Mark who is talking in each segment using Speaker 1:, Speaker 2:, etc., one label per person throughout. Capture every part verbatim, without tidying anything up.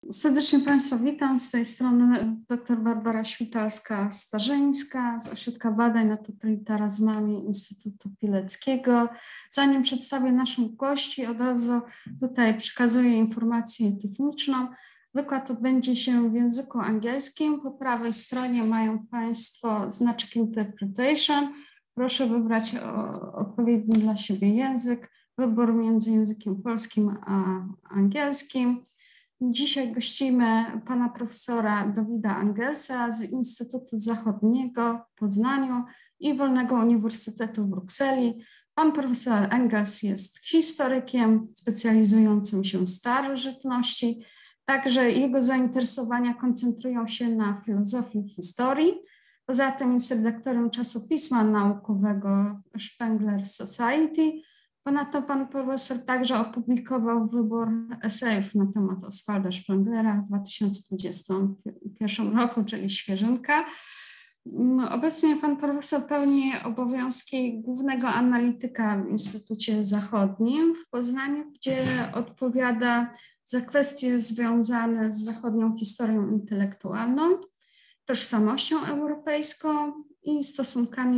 Speaker 1: Serdecznie Państwa witam. Z tej strony dr Barbara Świtalska-Starzyńska z Ośrodka Badań nad Totalitaryzmami Instytutu Pileckiego. Zanim przedstawię naszych gości, od razu tutaj przekazuję informację techniczną. Wykład odbędzie się w języku angielskim. Po prawej stronie mają Państwo znaczek Interpretation. Proszę wybrać odpowiedni dla siebie język. Wybór między językiem polskim a angielskim. Dzisiaj gościmy pana profesora Dawida Engelsa z Instytutu Zachodniego w Poznaniu i Wolnego Uniwersytetu w Brukseli. Pan profesor Engels jest historykiem specjalizującym się w starożytności, także jego zainteresowania koncentrują się na filozofii historii. Poza tym jest redaktorem czasopisma naukowego Spengler Society. Ponadto pan profesor także opublikował wybór esejów na temat Oswalda Spenglera w dwa tysiące dwudziestym pierwszym roku, czyli świeżynka. Obecnie pan profesor pełni obowiązki głównego analityka w Instytucie Zachodnim w Poznaniu, gdzie odpowiada za kwestie związane z zachodnią historią intelektualną, tożsamością europejską i stosunkami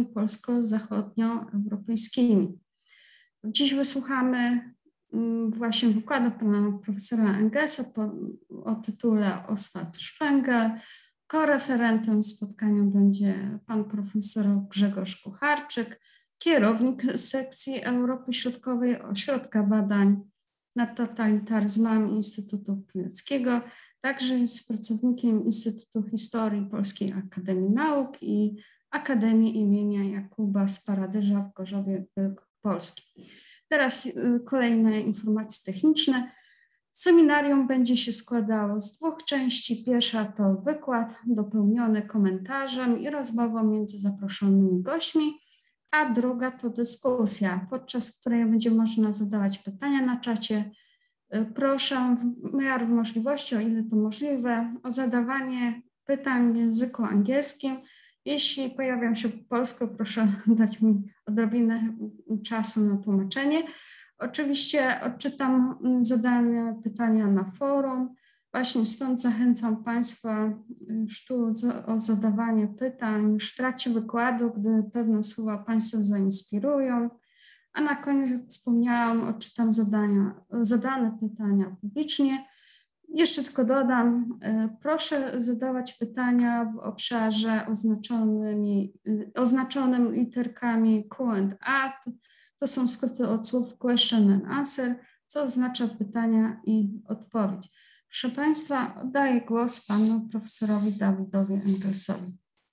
Speaker 1: polsko-zachodnioeuropejskimi. Dziś wysłuchamy właśnie wykładu pana profesora Engelsa o tytule Oswald Spengler. Koreferentem spotkania będzie pan profesor Grzegorz Kucharczyk, kierownik sekcji Europy Środkowej Ośrodka Badań nad Totalitaryzmami Instytutu Pileckiego. Także jest pracownikiem Instytutu Historii Polskiej Akademii Nauk i Akademii imienia Jakuba z Paradyża w Gorzowie Wielkopolskim. Teraz kolejne informacje techniczne. Seminarium będzie się składało z dwóch części. Pierwsza to wykład dopełniony komentarzem i rozmową między zaproszonymi gośćmi, a druga to dyskusja, podczas której będzie można zadawać pytania na czacie. Proszę w miarę możliwości, o ile to możliwe, o zadawanie pytań w języku angielskim. Jeśli pojawią się po polsku, proszę dać mi odrobinę czasu na tłumaczenie. Oczywiście odczytam zadane pytania na forum. Właśnie stąd zachęcam Państwa już tu o zadawanie pytań już w trakcie wykładu, gdy pewne słowa Państwa zainspirują. A na koniec wspomniałam, odczytam zadania, zadane pytania publicznie. Jeszcze tylko dodam, proszę zadawać pytania w obszarze oznaczonymi, oznaczonym literkami Q and A. To są skróty od słów question and answer, co oznacza pytania i odpowiedź. Proszę Państwa, oddaję głos panu profesorowi Dawidowi Engelsowi.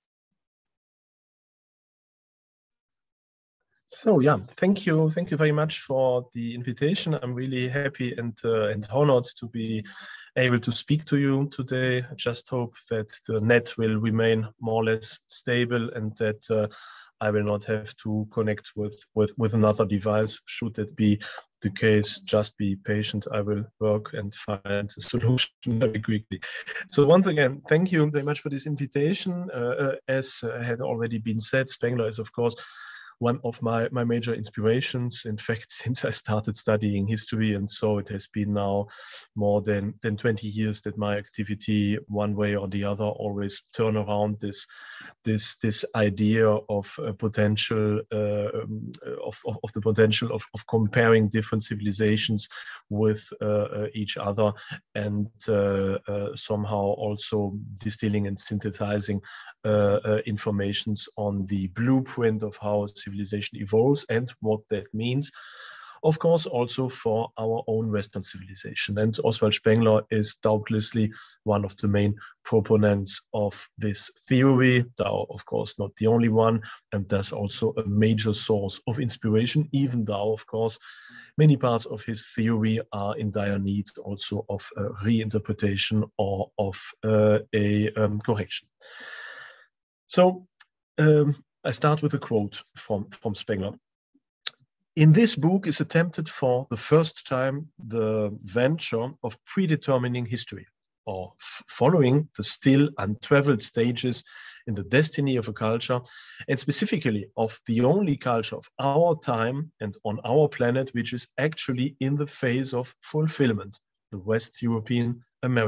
Speaker 2: So yeah, thank you, thank you very much for the invitation. I'm really happy and uh, and honored to be able to speak to you today. I just hope that the net will remain more or less stable and that uh, I will not have to connect with, with, with another device. Should that be the case, just be patient. I will work and find a solution very quickly. So once again, thank you very much for this invitation. Uh, uh, as uh, had already been said, Spengler is of course one of my, my major inspirations, in fact, since I started studying history. And so it has been now more than, than twenty years that my activity, one way or the other, always turn around this, this, this idea of a potential, uh, um, of, of, of the potential of, of comparing different civilizations with uh, uh, each other and uh, uh, somehow also distilling and synthesizing uh, uh, informations on the blueprint of how civilization evolves and what that means, of course, also for our own Western civilization. And Oswald Spengler is doubtlessly one of the main proponents of this theory, though, of course, not the only one, and thus also a major source of inspiration, even though, of course, many parts of his theory are in dire need also of a reinterpretation or of uh, a um, correction. So, um, I start with a quote from, from Spengler. In this book is attempted for the first time the venture of predetermining history, or following the still untraveled stages in the destiny of a culture, and specifically of the only culture of our time and on our planet which is actually in the phase of fulfillment, the West European American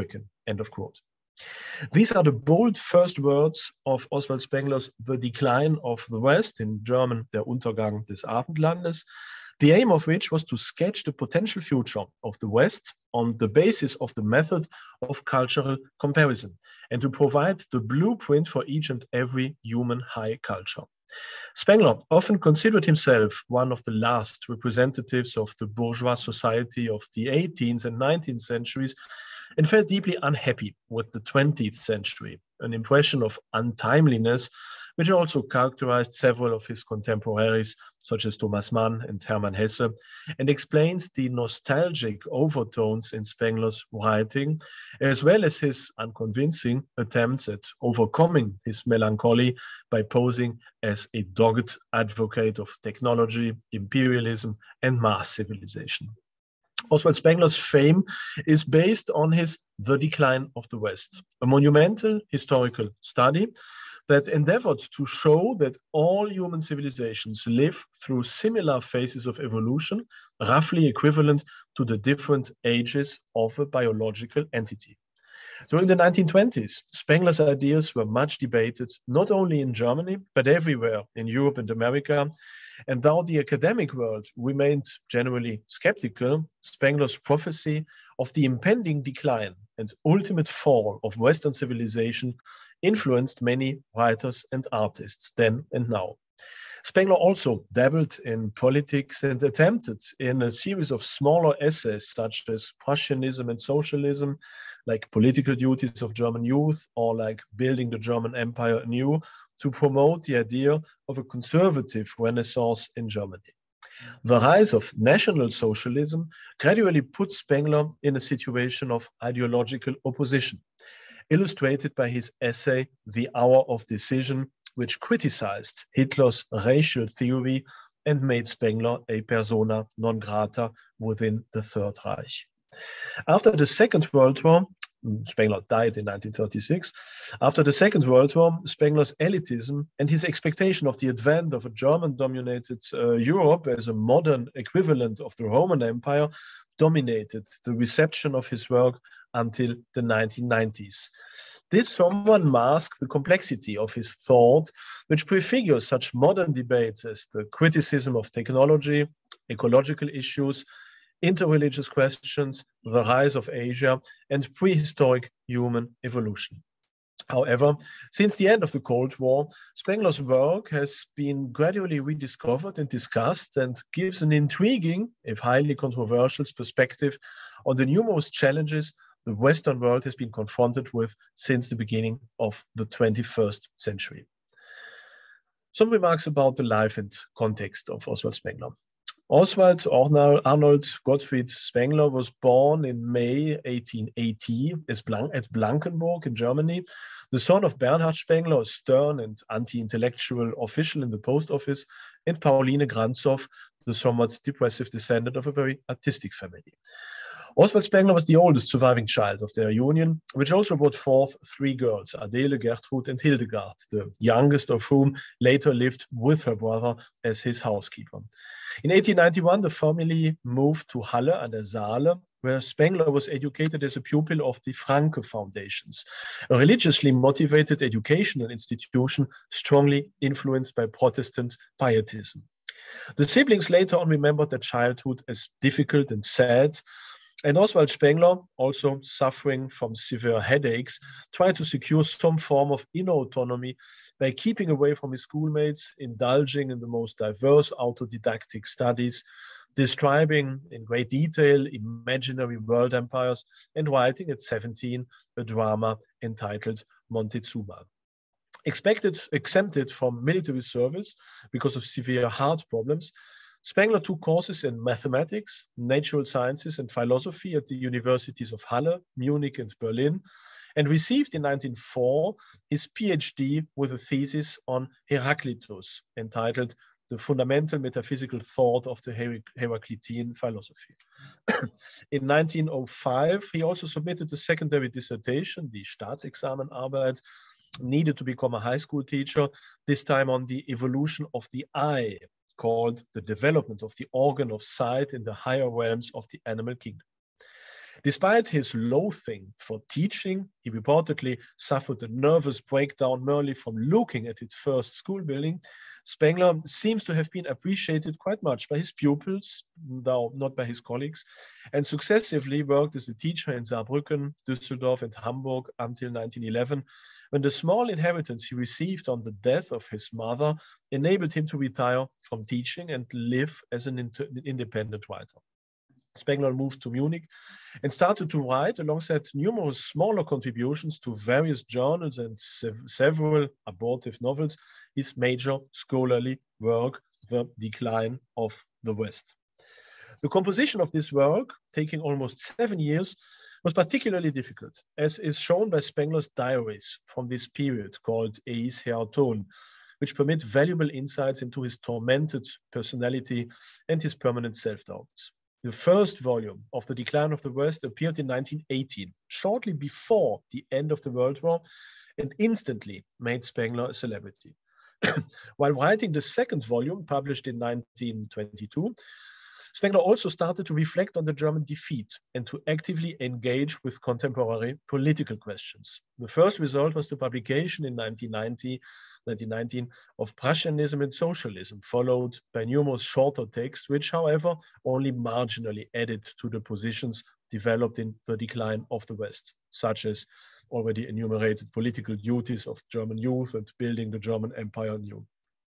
Speaker 2: End of quote. These are the bold first words of Oswald Spengler's The Decline of the West, in German Der Untergang des Abendlandes, the aim of which was to sketch the potential future of the West on the basis of the method of cultural comparison, and to provide the blueprint for each and every human high culture. Spengler often considered himself one of the last representatives of the bourgeois society of the eighteenth and nineteenth centuries, and felt deeply unhappy with the twentieth century, an impression of untimeliness which also characterized several of his contemporaries, such as Thomas Mann and Hermann Hesse, and explains the nostalgic overtones in Spengler's writing, as well as his unconvincing attempts at overcoming his melancholy by posing as a dogged advocate of technology, imperialism, and mass civilization. Oswald Spengler's fame is based on his The Decline of the West, a monumental historical study that endeavored to show that all human civilizations live through similar phases of evolution, roughly equivalent to the different ages of a biological entity. During the nineteen twenties, Spengler's ideas were much debated, not only in Germany, but everywhere in Europe and America. And though the academic world remained generally skeptical, Spengler's prophecy of the impending decline and ultimate fall of Western civilization influenced many writers and artists then and now. Spengler also dabbled in politics and attempted in a series of smaller essays such as Prussianism and Socialism, like Political Duties of German Youth, or like Building the German Empire Anew, to promote the idea of a conservative renaissance in Germany. The rise of National Socialism gradually put Spengler in a situation of ideological opposition, illustrated by his essay, The Hour of Decision, which criticized Hitler's racial theory and made Spengler a persona non grata within the Third Reich. After the Second World War, Spengler died in nineteen thirty-six. After the Second World War, Spengler's elitism and his expectation of the advent of a German-dominated uh, Europe as a modern equivalent of the Roman Empire dominated the reception of his work until the nineteen nineties. This somewhat masks the complexity of his thought, which prefigures such modern debates as the criticism of technology, ecological issues, interreligious questions, the rise of Asia, and prehistoric human evolution. However, since the end of the Cold War, Spengler's work has been gradually rediscovered and discussed, and gives an intriguing, if highly controversial, perspective on the numerous challenges the Western world has been confronted with since the beginning of the twenty-first century. Some remarks about the life and context of Oswald Spengler. Oswald Arnold Gottfried Spengler was born in May eighteen eighty at Blankenburg in Germany, the son of Bernhard Spengler, a stern and anti-intellectual official in the post office, and Pauline Granzow, the somewhat depressive descendant of a very artistic family. Oswald Spengler was the oldest surviving child of their union, which also brought forth three girls, Adele, Gertrud, and Hildegard, the youngest of whom later lived with her brother as his housekeeper. In eighteen ninety-one, the family moved to Halle an der Saale, where Spengler was educated as a pupil of the Franke Foundations, a religiously motivated educational institution strongly influenced by Protestant pietism. The siblings later on remembered their childhood as difficult and sad, and Oswald Spengler, also suffering from severe headaches, tried to secure some form of inner autonomy by keeping away from his schoolmates, indulging in the most diverse autodidactic studies, describing in great detail imaginary world empires, and writing at seventeen a drama entitled Montezuma. Expected, exempted from military service because of severe heart problems, Spengler took courses in mathematics, natural sciences, and philosophy at the universities of Halle, Munich, and Berlin, and received in nineteen oh four his PhD with a thesis on Heraclitus, entitled The Fundamental Metaphysical Thought of the Her Heraclitean Philosophy. In nineteen oh five, he also submitted a secondary dissertation, the Staatsexamenarbeit, needed to become a high school teacher, this time on the evolution of the eye, called The Development of the Organ of Sight in the Higher Realms of the Animal Kingdom. Despite his loathing for teaching, he reportedly suffered a nervous breakdown merely from looking at his first school building. Spengler seems to have been appreciated quite much by his pupils, though not by his colleagues, and successively worked as a teacher in Saarbrücken, Düsseldorf, and Hamburg until nineteen eleven, when the small inheritance he received on the death of his mother enabled him to retire from teaching and live as an independent writer. Spengler moved to Munich and started to write alongside numerous smaller contributions to various journals and sev several abortive novels, his major scholarly work, The Decline of the West. The composition of this work, taking almost seven years, was particularly difficult, as is shown by Spengler's diaries from this period called Eis Heauton, which permit valuable insights into his tormented personality and his permanent self-doubts. The first volume of The Decline of the West appeared in nineteen eighteen, shortly before the end of the World War, and instantly made Spengler a celebrity. While writing the second volume, published in nineteen twenty-two, Spengler also started to reflect on the German defeat and to actively engage with contemporary political questions. The first result was the publication in nineteen nineteen of Prussianism and Socialism, followed by numerous shorter texts, which, however, only marginally added to the positions developed in The Decline of the West, such as already enumerated political duties of German youth and building the German Empire anew.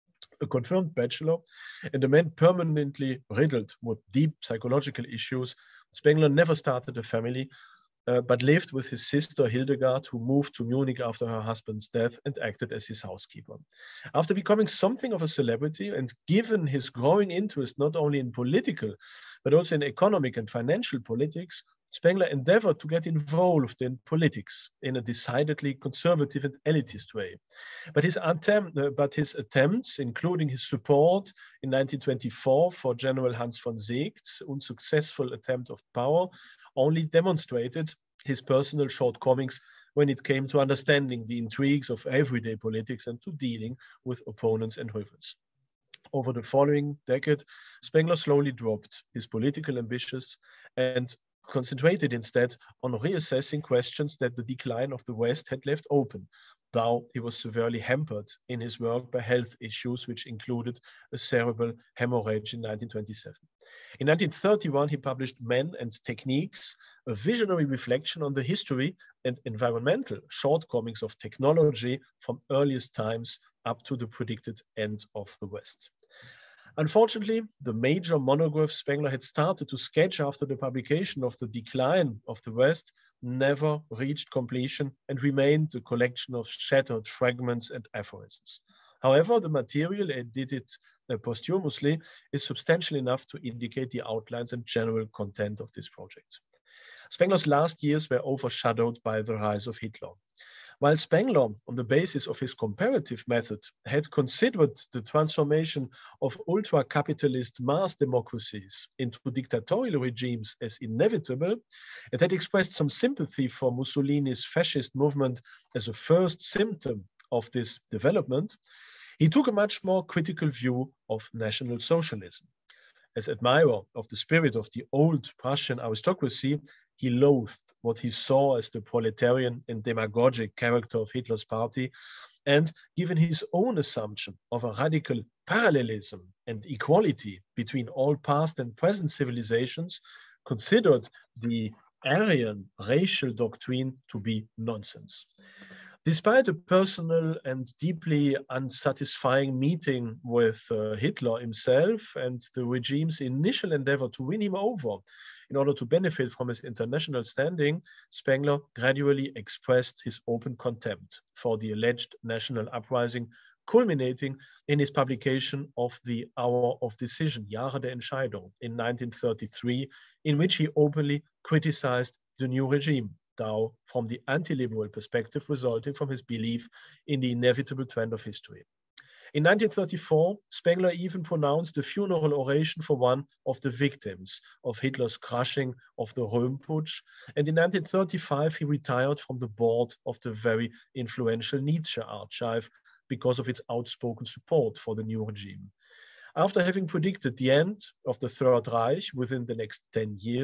Speaker 2: A confirmed bachelor and a man permanently riddled with deep psychological issues, Spengler never started a family, uh, but lived with his sister Hildegard, who moved to Munich after her husband's death and acted as his housekeeper. After becoming something of a celebrity and given his growing interest not only in political, but also in economic and financial politics, Spengler endeavored to get involved in politics in a decidedly conservative and elitist way. But his, attempt, uh, but his attempts, including his support in nineteen twenty-four for General Hans von Seeckt's unsuccessful attempt of power, only demonstrated his personal shortcomings when it came to understanding the intrigues of everyday politics and to dealing with opponents and rivals. Over the following decade, Spengler slowly dropped his political ambitions and concentrated instead on reassessing questions that The Decline of the West had left open, though he was severely hampered in his work by health issues, which included a cerebral hemorrhage in nineteen twenty-seven. In nineteen thirty-one, he published Men and Techniques, a visionary reflection on the history and environmental shortcomings of technology from earliest times up to the predicted end of the West. Unfortunately, the major monograph Spengler had started to sketch after the publication of The Decline of the West never reached completion and remained a collection of shattered fragments and aphorisms. However, the material edited posthumously is substantial enough to indicate the outlines and general content of this project. Spengler's last years were overshadowed by the rise of Hitler. While Spengler, on the basis of his comparative method, had considered the transformation of ultra-capitalist mass democracies into dictatorial regimes as inevitable, and had expressed some sympathy for Mussolini's fascist movement as a first symptom of this development, he took a much more critical view of National Socialism. As admirer of the spirit of the old Prussian aristocracy, he loathed what he saw as the proletarian and demagogic character of Hitler's party, and given his own assumption of a radical parallelism and equality between all past and present civilizations, considered the Aryan racial doctrine to be nonsense. Despite a personal and deeply unsatisfying meeting with uh, Hitler himself and the regime's initial endeavor to win him over in order to benefit from his international standing, Spengler gradually expressed his open contempt for the alleged national uprising, culminating in his publication of The Hour of Decision, Jahre der Entscheidung, in nineteen thirty-three, in which he openly criticized the new regime, though from the anti-liberal perspective resulting from his belief in the inevitable trend of history. In nineteen thirty-four, Spengler even pronounced a funeral oration for one of the victims of Hitler's crushing of the Röhm Putsch, and in nineteen thirty-five he retired from the board of the very influential Nietzsche archive because of its outspoken support for the new regime. After having predicted the end of the Third Reich within the next ten years,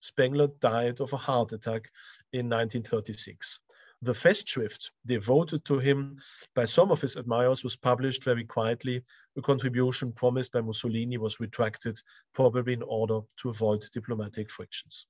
Speaker 2: Spengler died of a heart attack in nineteen thirty-six. The Festschrift devoted to him by some of his admirers was published very quietly. A contribution promised by Mussolini was retracted, probably in order to avoid diplomatic frictions.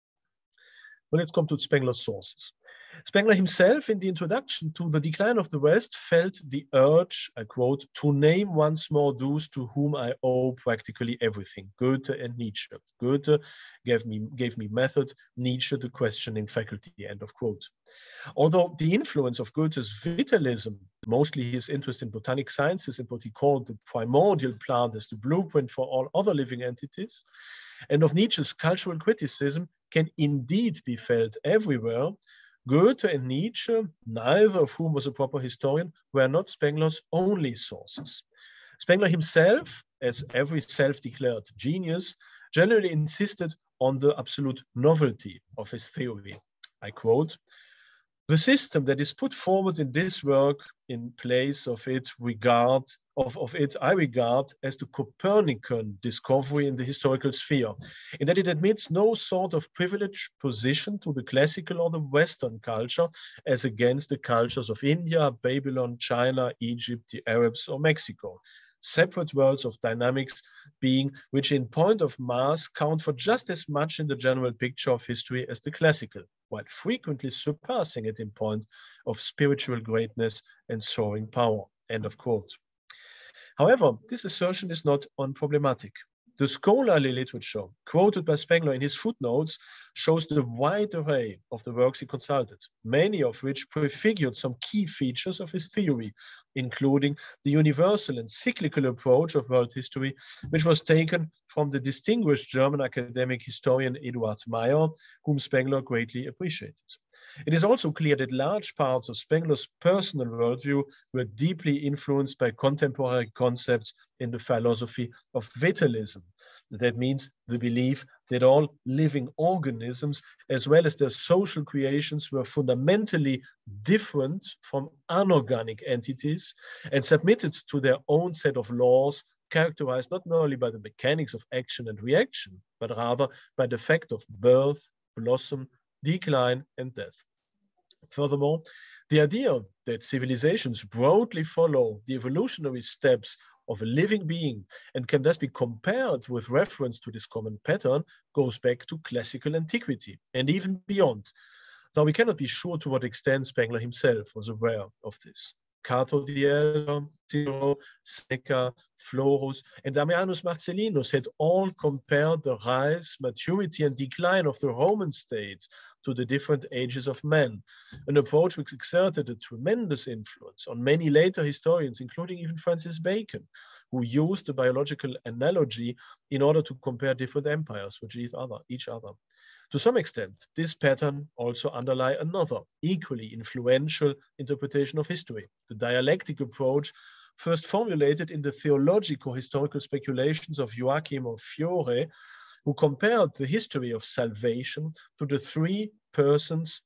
Speaker 2: Well, let's come to Spengler's sources. Spengler himself, in the introduction to The Decline of the West, felt the urge, I quote, to name once more those to whom I owe practically everything, Goethe and Nietzsche. Goethe gave me, gave me method, Nietzsche the questioning faculty, end of quote. Although the influence of Goethe's vitalism, mostly his interest in botanic sciences and what he called the primordial plant as the blueprint for all other living entities, and of Nietzsche's cultural criticism can indeed be felt everywhere, Goethe and Nietzsche, neither of whom was a proper historian, were not Spengler's only sources. Spengler himself, as every self-declared genius, generally insisted on the absolute novelty of his theory. I quote, "The system that is put forward in this work in place of it regard of, of it I regard as the Copernican discovery in the historical sphere, in that it admits no sort of privileged position to the classical or the Western culture as against the cultures of India, Babylon, China, Egypt, the Arabs, or Mexico. Separate worlds of dynamics being which in point of mass count for just as much in the general picture of history as the classical, while frequently surpassing it in point of spiritual greatness and soaring power." End of quote. However, this assertion is not unproblematic. The scholarly literature quoted by Spengler in his footnotes shows the wide array of the works he consulted, many of which prefigured some key features of his theory, including the universal and cyclical approach of world history, which was taken from the distinguished German academic historian Eduard Meyer, whom Spengler greatly appreciated. It is also clear that large parts of Spengler's personal worldview were deeply influenced by contemporary concepts in the philosophy of vitalism. That means the belief that all living organisms, as well as their social creations, were fundamentally different from anorganic entities and submitted to their own set of laws, characterized not merely by the mechanics of action and reaction, but rather by the fact of birth, blossom, decline, and death. Furthermore, the idea that civilizations broadly follow the evolutionary steps of a living being and can thus be compared with reference to this common pattern goes back to classical antiquity and even beyond, though we cannot be sure to what extent Spengler himself was aware of this. Cato the Elder, Cicero, Seneca, Florus, and Ammianus Marcellinus had all compared the rise, maturity, and decline of the Roman state to the different ages of men, an approach which exerted a tremendous influence on many later historians, including even Francis Bacon, who used the biological analogy in order to compare different empires with each other. Each other. To some extent, this pattern also underlies another equally influential interpretation of history, the dialectic approach first formulated in the theologico-historical speculations of Joachim of Fiore, who compared the history of salvation to the three persons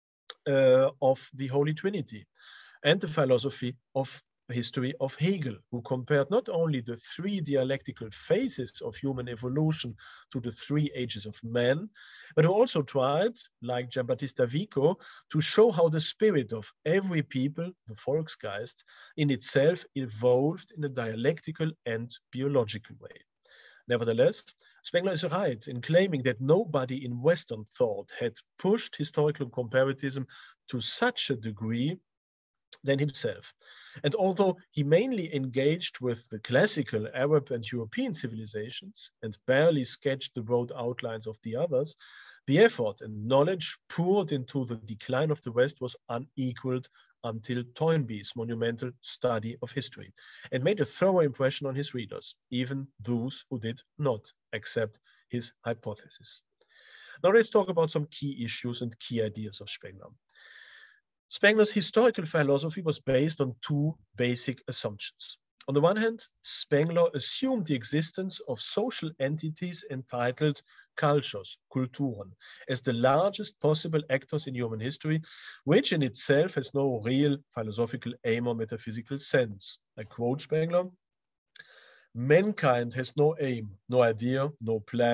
Speaker 2: uh, of the Holy Trinity, and the philosophy of history of Hegel, who compared not only the three dialectical phases of human evolution to the three ages of man, but who also tried, like Giambattista Vico, to show how the spirit of every people, the Volksgeist, in itself evolved in a dialectical and biological way. Nevertheless, Spengler is right in claiming that nobody in Western thought had pushed historical comparatism to such a degree than himself. And although he mainly engaged with the classical Arab and European civilizations and barely sketched the broad outlines of the others, the effort and knowledge poured into the decline of the West was unequaled until Toynbee's monumental study of history, and made a thorough impression on his readers, even those who did not accept his hypothesis. Now let's talk about some key issues and key ideas of Spengler. Spengler's historical philosophy was based on two basic assumptions. On the one hand, Spengler assumed the existence of social entities entitled cultures, Kulturen, as the largest possible actors in human history, which in itself has no real philosophical aim or metaphysical sense. I quote Spengler, "Mankind has no aim, no idea, no plan,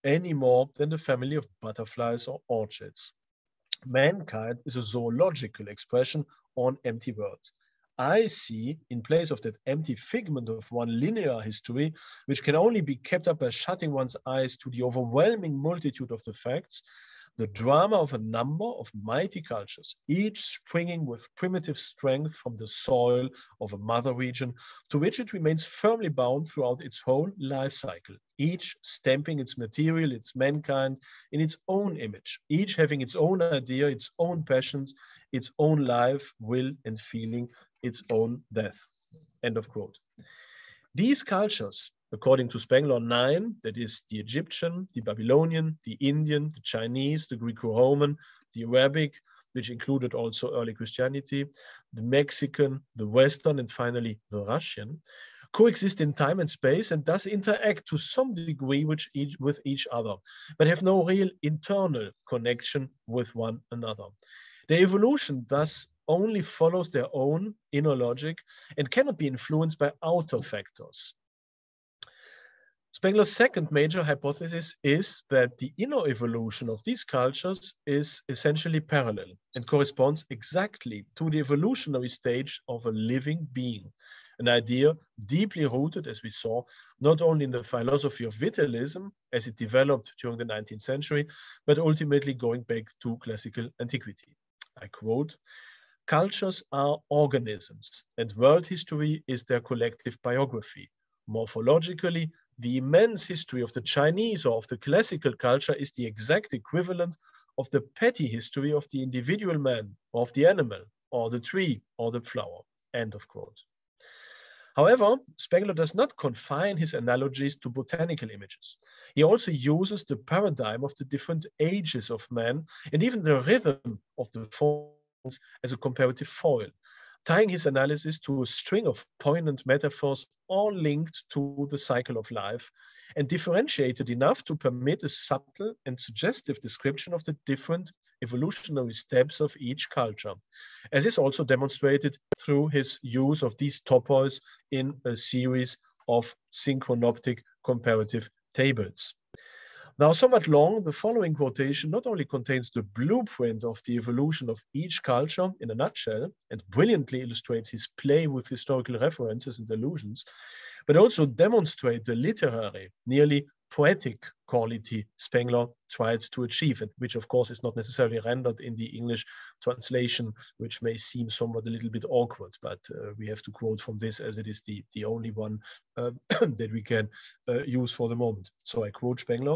Speaker 2: any more than the family of butterflies or orchids. Mankind is a zoological expression on empty world. I see, in place of that empty figment of one linear history, which can only be kept up by shutting one's eyes to the overwhelming multitude of the facts, the drama of a number of mighty cultures, each springing with primitive strength from the soil of a mother region, to which it remains firmly bound throughout its whole life cycle, each stamping its material, its mankind, in its own image, each having its own idea, its own passions, its own life, will, and feeling, its own death. End of quote. These cultures, according to Spengler, nine, that is the Egyptian, the Babylonian, the Indian, the Chinese, the Greco-Roman, the Arabic, which included also early Christianity, the Mexican, the Western, and finally the Russian, coexist in time and space and thus interact to some degree with each, with each other, but have no real internal connection with one another. Their evolution thus only follows their own inner logic and cannot be influenced by outer factors. Spengler's second major hypothesis is that the inner evolution of these cultures is essentially parallel and corresponds exactly to the evolutionary stage of a living being, an idea deeply rooted, as we saw, not only in the philosophy of vitalism as it developed during the nineteenth century, but ultimately going back to classical antiquity. I quote, "Cultures are organisms, and world history is their collective biography. Morphologically, the immense history of the Chinese or of the classical culture is the exact equivalent of the petty history of the individual man, or of the animal, or the tree, or the flower." End of quote. However, Spengler does not confine his analogies to botanical images. He also uses the paradigm of the different ages of man and even the rhythm of the forms as a comparative foil, tying his analysis to a string of poignant metaphors all linked to the cycle of life and differentiated enough to permit a subtle and suggestive description of the different evolutionary steps of each culture, as is also demonstrated through his use of these topos in a series of synchronoptic comparative tables. Now, somewhat long, the following quotation not only contains the blueprint of the evolution of each culture in a nutshell and brilliantly illustrates his play with historical references and allusions, but also demonstrates the literary, nearly poetic quality Spengler tried to achieve, and which of course is not necessarily rendered in the English translation, which may seem somewhat a little bit awkward, but uh, we have to quote from this as it is the, the only one uh, that we can uh, use for the moment. So I quote Spengler.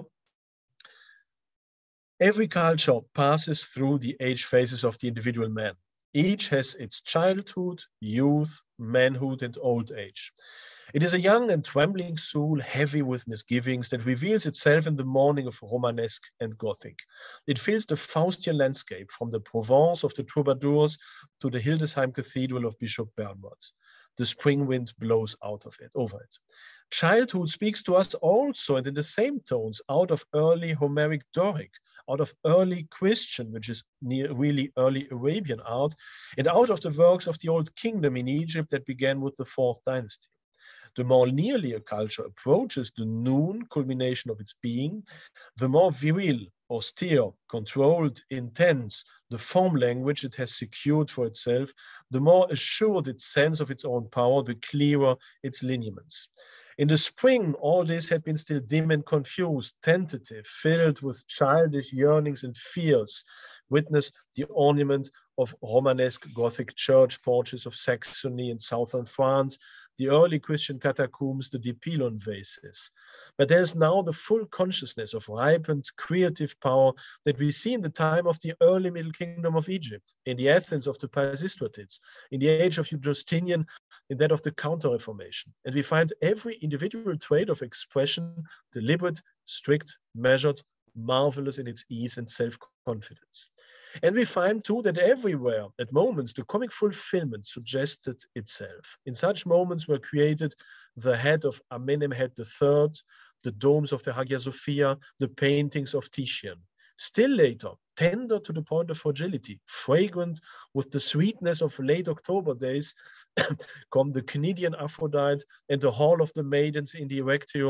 Speaker 2: "Every culture passes through the age phases of the individual man. Each has its childhood, youth, manhood, and old age. It is a young and trembling soul heavy with misgivings that reveals itself in the morning of Romanesque and Gothic. It fills the Faustian landscape from the Provence of the troubadours to the Hildesheim Cathedral of Bishop Bernard. The spring wind blows out of it, over it. Childhood speaks to us also, and in the same tones, out of early Homeric Doric, out of early Christian, which is near really early Arabian art, and out of the works of the Old Kingdom in Egypt that began with the fourth dynasty. The more nearly a culture approaches the noon culmination of its being, the more viril, austere, controlled, intense, the form language it has secured for itself, the more assured its sense of its own power, the clearer its lineaments. In the spring, all this had been still dim and confused, tentative, filled with childish yearnings and fears. Witness the ornament of Romanesque Gothic church porches of Saxony and southern France, the early Christian catacombs, the Dipylon vases. But there's now the full consciousness of ripened creative power that we see in the time of the early Middle Kingdom of Egypt, in the Athens of the Pisistratids, in the age of Justinian, in that of the Counter-Reformation. And we find every individual trait of expression deliberate, strict, measured, marvelous in its ease and self-confidence. And we find too that everywhere, at moments, the comic fulfillment suggested itself. In such moments were created the head of Amenemhet the Third, the domes of the Hagia Sophia, the paintings of Titian. Still later, tender to the point of fragility, fragrant with the sweetness of late October days, come the Cnidian Aphrodite and the Hall of the Maidens in the Erechtheum,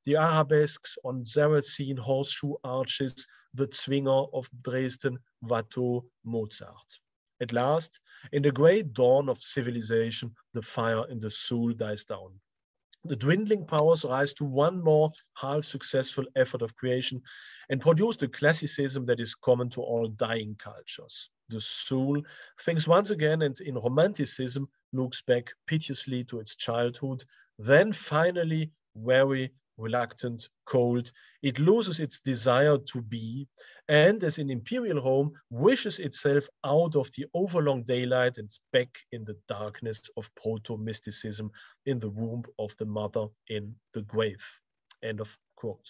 Speaker 2: the arabesques on Saracen horseshoe arches, the Zwinger of Dresden, Watteau, Mozart. At last, in the great dawn of civilization, the fire in the soul dies down. The dwindling powers rise to one more half-successful effort of creation and produce the classicism that is common to all dying cultures. The soul thinks once again and in romanticism looks back piteously to its childhood, then finally, weary, reluctant, cold, it loses its desire to be, and as in imperial Rome, wishes itself out of the overlong daylight and back in the darkness of proto-mysticism in the womb of the mother in the grave. End of quote.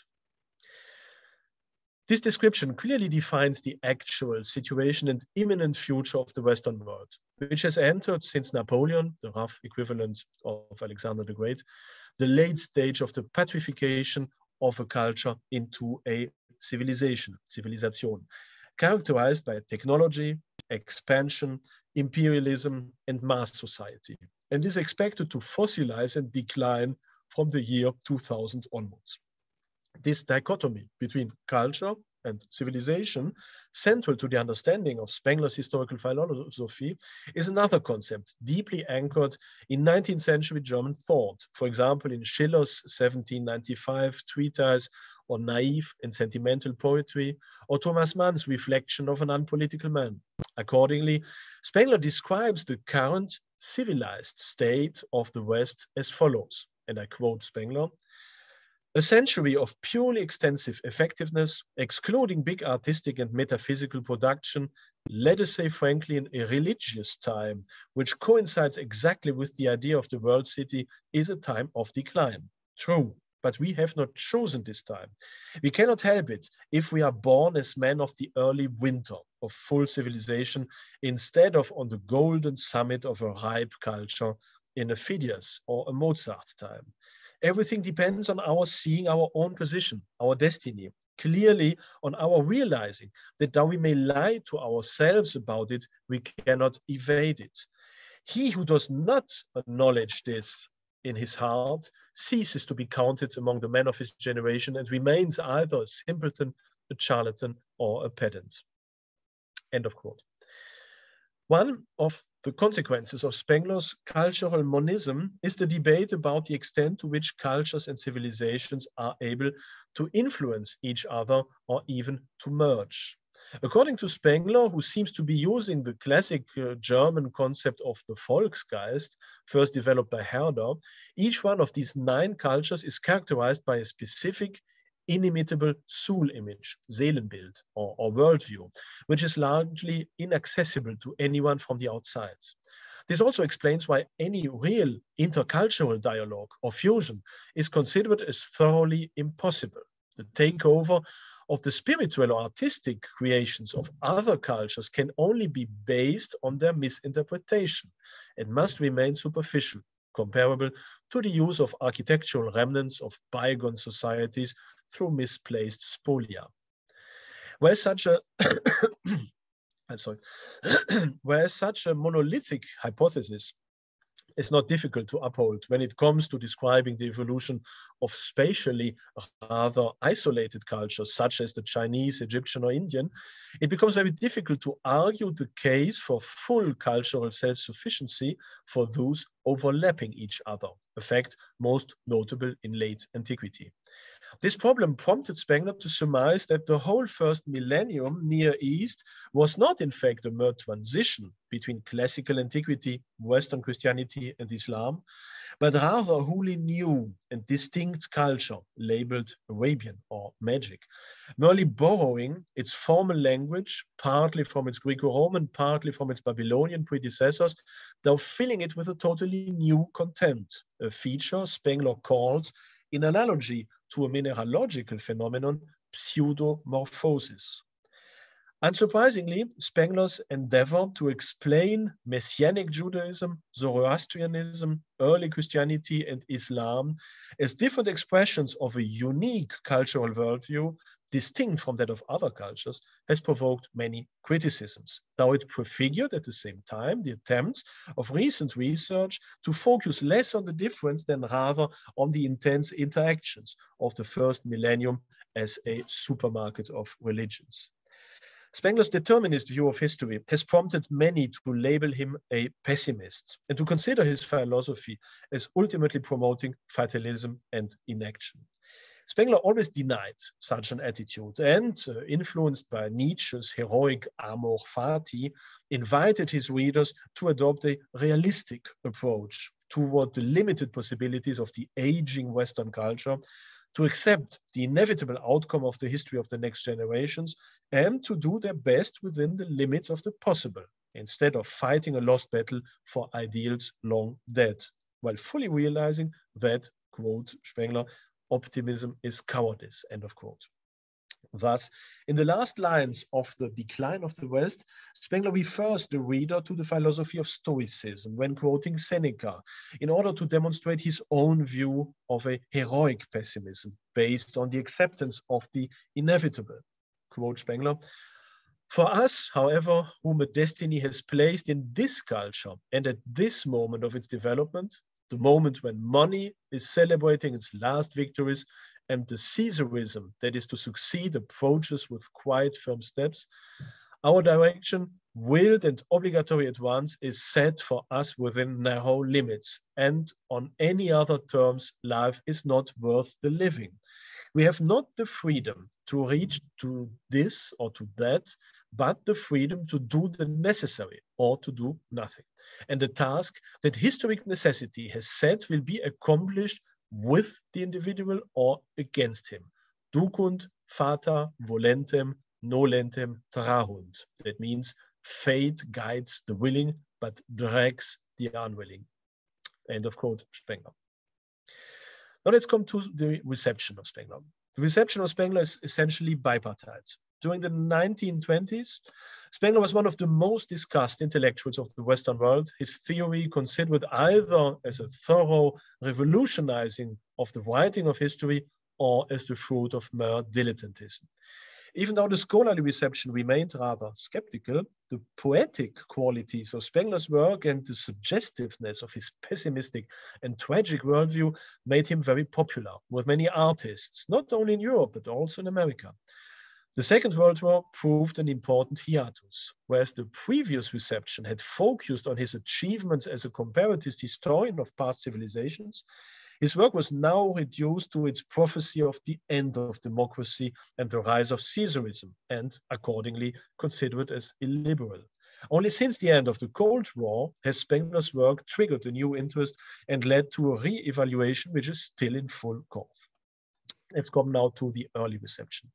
Speaker 2: This description clearly defines the actual situation and imminent future of the Western world, which has entered since Napoleon, the rough equivalent of Alexander the Great, the late stage of the patrification of a culture into a civilization, civilization, characterized by technology, expansion, imperialism, and mass society, and is expected to fossilize and decline from the year two thousand onwards. This dichotomy between culture and civilization, central to the understanding of Spengler's historical philosophy, is another concept deeply anchored in nineteenth century German thought, for example, in Schiller's seventeen ninety-five treatise on naive and sentimental poetry, or Thomas Mann's reflection of an unpolitical man. Accordingly, Spengler describes the current civilized state of the West as follows, and I quote Spengler: "A century of purely extensive effectiveness, excluding big artistic and metaphysical production, let us say frankly in a religious time, which coincides exactly with the idea of the world city, is a time of decline. True, but we have not chosen this time. We cannot help it if we are born as men of the early winter of full civilization, instead of on the golden summit of a ripe culture in a Phidias or a Mozart time. Everything depends on our seeing our own position, our destiny, clearly on our realizing that though we may lie to ourselves about it, we cannot evade it. He who does not acknowledge this in his heart ceases to be counted among the men of his generation and remains either a simpleton, a charlatan, or a pedant." End of quote. One of the consequences of Spengler's cultural monism is the debate about the extent to which cultures and civilizations are able to influence each other or even to merge. According to Spengler, who seems to be using the classic uh, German concept of the Volksgeist, first developed by Herder, each one of these nine cultures is characterized by a specific inimitable soul image, Seelenbild, or, or worldview, which is largely inaccessible to anyone from the outside. This also explains why any real intercultural dialogue or fusion is considered as thoroughly impossible. The takeover of the spiritual or artistic creations of other cultures can only be based on their misinterpretation and must remain superficial, comparable to the use of architectural remnants of bygone societies through misplaced spolia. Whereas such a I'm sorry, whereas such a monolithic hypothesis is not difficult to uphold when it comes to describing the evolution of spatially rather isolated cultures, such as the Chinese, Egyptian, or Indian, it becomes very difficult to argue the case for full cultural self-sufficiency for those overlapping each other, a fact most notable in late antiquity. This problem prompted Spengler to surmise that the whole first millennium Near East was not in fact a mere transition between classical antiquity, Western Christianity, and Islam, but rather a wholly new and distinct culture labeled Arabian or magic, merely borrowing its formal language partly from its Greco-Roman, partly from its Babylonian predecessors, though filling it with a totally new content, a feature Spengler calls, in analogy to a mineralogical phenomenon, pseudomorphosis. Unsurprisingly, Spengler's endeavor to explain Messianic Judaism, Zoroastrianism, early Christianity, and Islam as different expressions of a unique cultural worldview distinct from that of other cultures, has provoked many criticisms, though it prefigured at the same time the attempts of recent research to focus less on the difference than rather on the intense interactions of the first millennium as a supermarket of religions. Spengler's determinist view of history has prompted many to label him a pessimist and to consider his philosophy as ultimately promoting fatalism and inaction. Spengler always denied such an attitude and, uh, influenced by Nietzsche's heroic amor fati, invited his readers to adopt a realistic approach toward the limited possibilities of the aging Western culture, to accept the inevitable outcome of the history of the next generations, and to do their best within the limits of the possible, instead of fighting a lost battle for ideals long dead, while fully realizing that, quote Spengler, optimism is cowardice, end of quote. Thus, in the last lines of The Decline of the West, Spengler refers the reader to the philosophy of Stoicism when quoting Seneca, in order to demonstrate his own view of a heroic pessimism based on the acceptance of the inevitable. Quote Spengler, "For us, however, whom a destiny has placed in this culture and at this moment of its development, the moment when money is celebrating its last victories and the Caesarism that is to succeed approaches with quiet, firm steps, our direction, willed and obligatory at once, is set for us within narrow limits, and on any other terms, life is not worth the living. We have not the freedom to reach to this or to that, but the freedom to do the necessary or to do nothing. And the task that historic necessity has set will be accomplished with the individual or against him. Ducunt fata volentem nolentem trahunt." That means fate guides the willing, but drags the unwilling. End of quote, Spengler. Now let's come to the reception of Spengler. The reception of Spengler is essentially bipartite. During the nineteen twenties, Spengler was one of the most discussed intellectuals of the Western world, his theory considered either as a thorough revolutionizing of the writing of history or as the fruit of mere dilettantism. Even though the scholarly reception remained rather skeptical, the poetic qualities of Spengler's work and the suggestiveness of his pessimistic and tragic worldview made him very popular with many artists, not only in Europe, but also in America. The Second World War proved an important hiatus, whereas the previous reception had focused on his achievements as a comparativist historian of past civilizations. His work was now reduced to its prophecy of the end of democracy and the rise of Caesarism, and accordingly considered as illiberal. Only since the end of the Cold War has Spengler's work triggered a new interest and led to a re-evaluation which is still in full course. Let's come now to the early reception.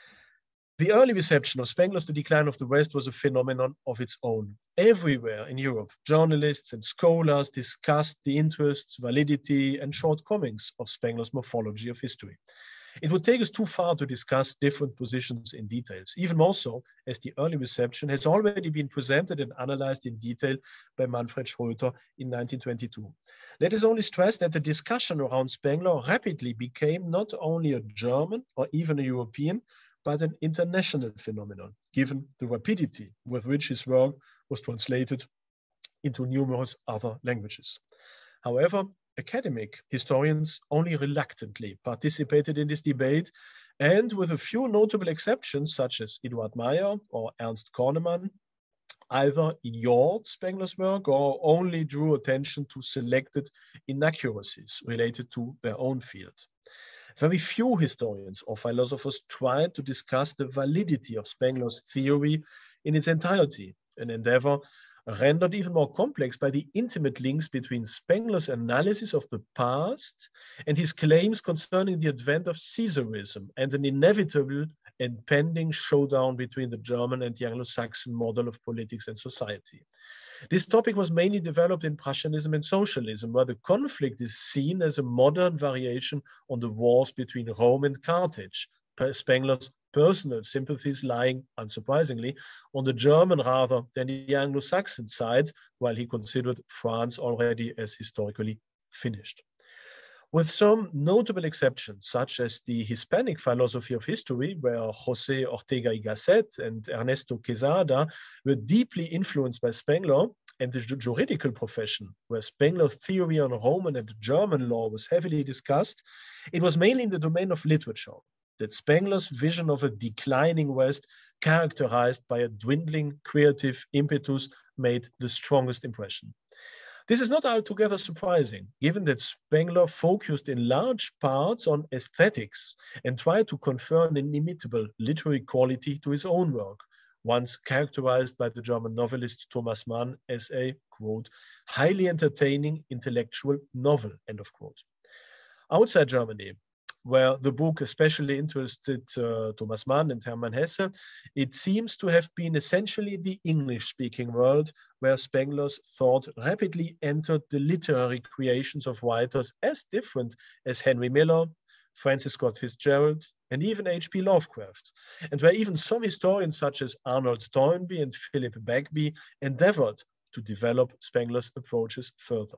Speaker 2: The early reception of Spengler's The Decline of the West was a phenomenon of its own. Everywhere in Europe, journalists and scholars discussed the interests, validity, and shortcomings of Spengler's morphology of history. It would take us too far to discuss different positions in details, even more so as the early reception has already been presented and analyzed in detail by Manfred Schröter in nineteen twenty-two. Let us only stress that the discussion around Spengler rapidly became not only a German or even a European, but an international phenomenon, given the rapidity with which his work was translated into numerous other languages. However, academic historians only reluctantly participated in this debate, and with a few notable exceptions, such as Eduard Meyer or Ernst Kornemann, either ignored Spengler's work or only drew attention to selected inaccuracies related to their own field. Very few historians or philosophers tried to discuss the validity of Spengler's theory in its entirety, an endeavor rendered even more complex by the intimate links between Spengler's analysis of the past and his claims concerning the advent of Caesarism and an inevitable and pending showdown between the German and the Anglo-Saxon model of politics and society. This topic was mainly developed in Prussianism and socialism, where the conflict is seen as a modern variation on the wars between Rome and Carthage, Spengler's personal sympathies lying, unsurprisingly, on the German rather than the Anglo-Saxon side, while he considered France already as historically finished. with some notable exceptions, such as the Hispanic philosophy of history, where José Ortega y Gasset and Ernesto Quesada were deeply influenced by Spengler, and the juridical profession, where Spengler's theory on Roman and German law was heavily discussed. It was mainly in the domain of literature that Spengler's vision of a declining West, characterized by a dwindling creative impetus, made the strongest impression. This is not altogether surprising, given that Spengler focused in large parts on aesthetics and tried to confer an inimitable literary quality to his own work, once characterized by the German novelist Thomas Mann as a, quote, highly entertaining intellectual novel, end of quote. Outside Germany, where the book especially interested uh, Thomas Mann and Hermann Hesse, it seems to have been essentially the English-speaking world where Spengler's thought rapidly entered the literary creations of writers as different as Henry Miller, Francis Scott Fitzgerald, and even H P Lovecraft, and where even some historians such as Arnold Toynbee and Philip Bagby endeavored to develop Spengler's approaches further.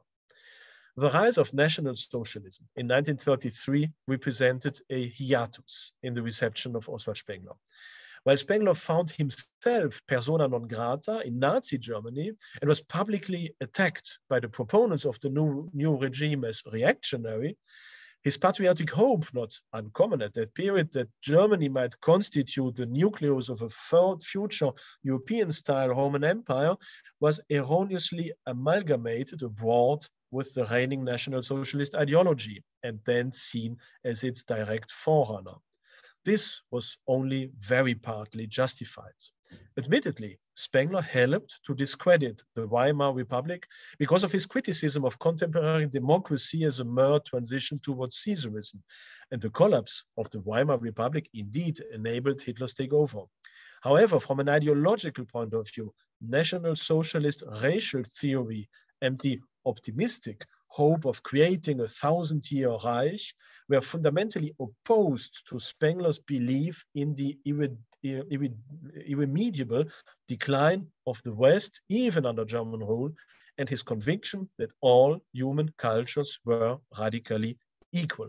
Speaker 2: The rise of National Socialism in nineteen thirty-three represented a hiatus in the reception of Oswald Spengler. While Spengler found himself persona non grata in Nazi Germany and was publicly attacked by the proponents of the new, new regime as reactionary, his patriotic hope, not uncommon at that period, that Germany might constitute the nucleus of a third future European-style Roman Empire was erroneously amalgamated abroad with the reigning National Socialist ideology and then seen as its direct forerunner. This was only very partly justified. Admittedly, Spengler helped to discredit the Weimar Republic because of his criticism of contemporary democracy as a mere transition towards Caesarism, and the collapse of the Weimar Republic indeed enabled Hitler's takeover. However, from an ideological point of view, National Socialist racial theory and the optimistic hope of creating a thousand-year Reich were fundamentally opposed to Spengler's belief in the irre irre irremediable decline of the West, even under German rule, and his conviction that all human cultures were radically equal.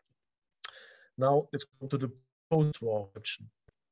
Speaker 2: Now let's go to the post-war option.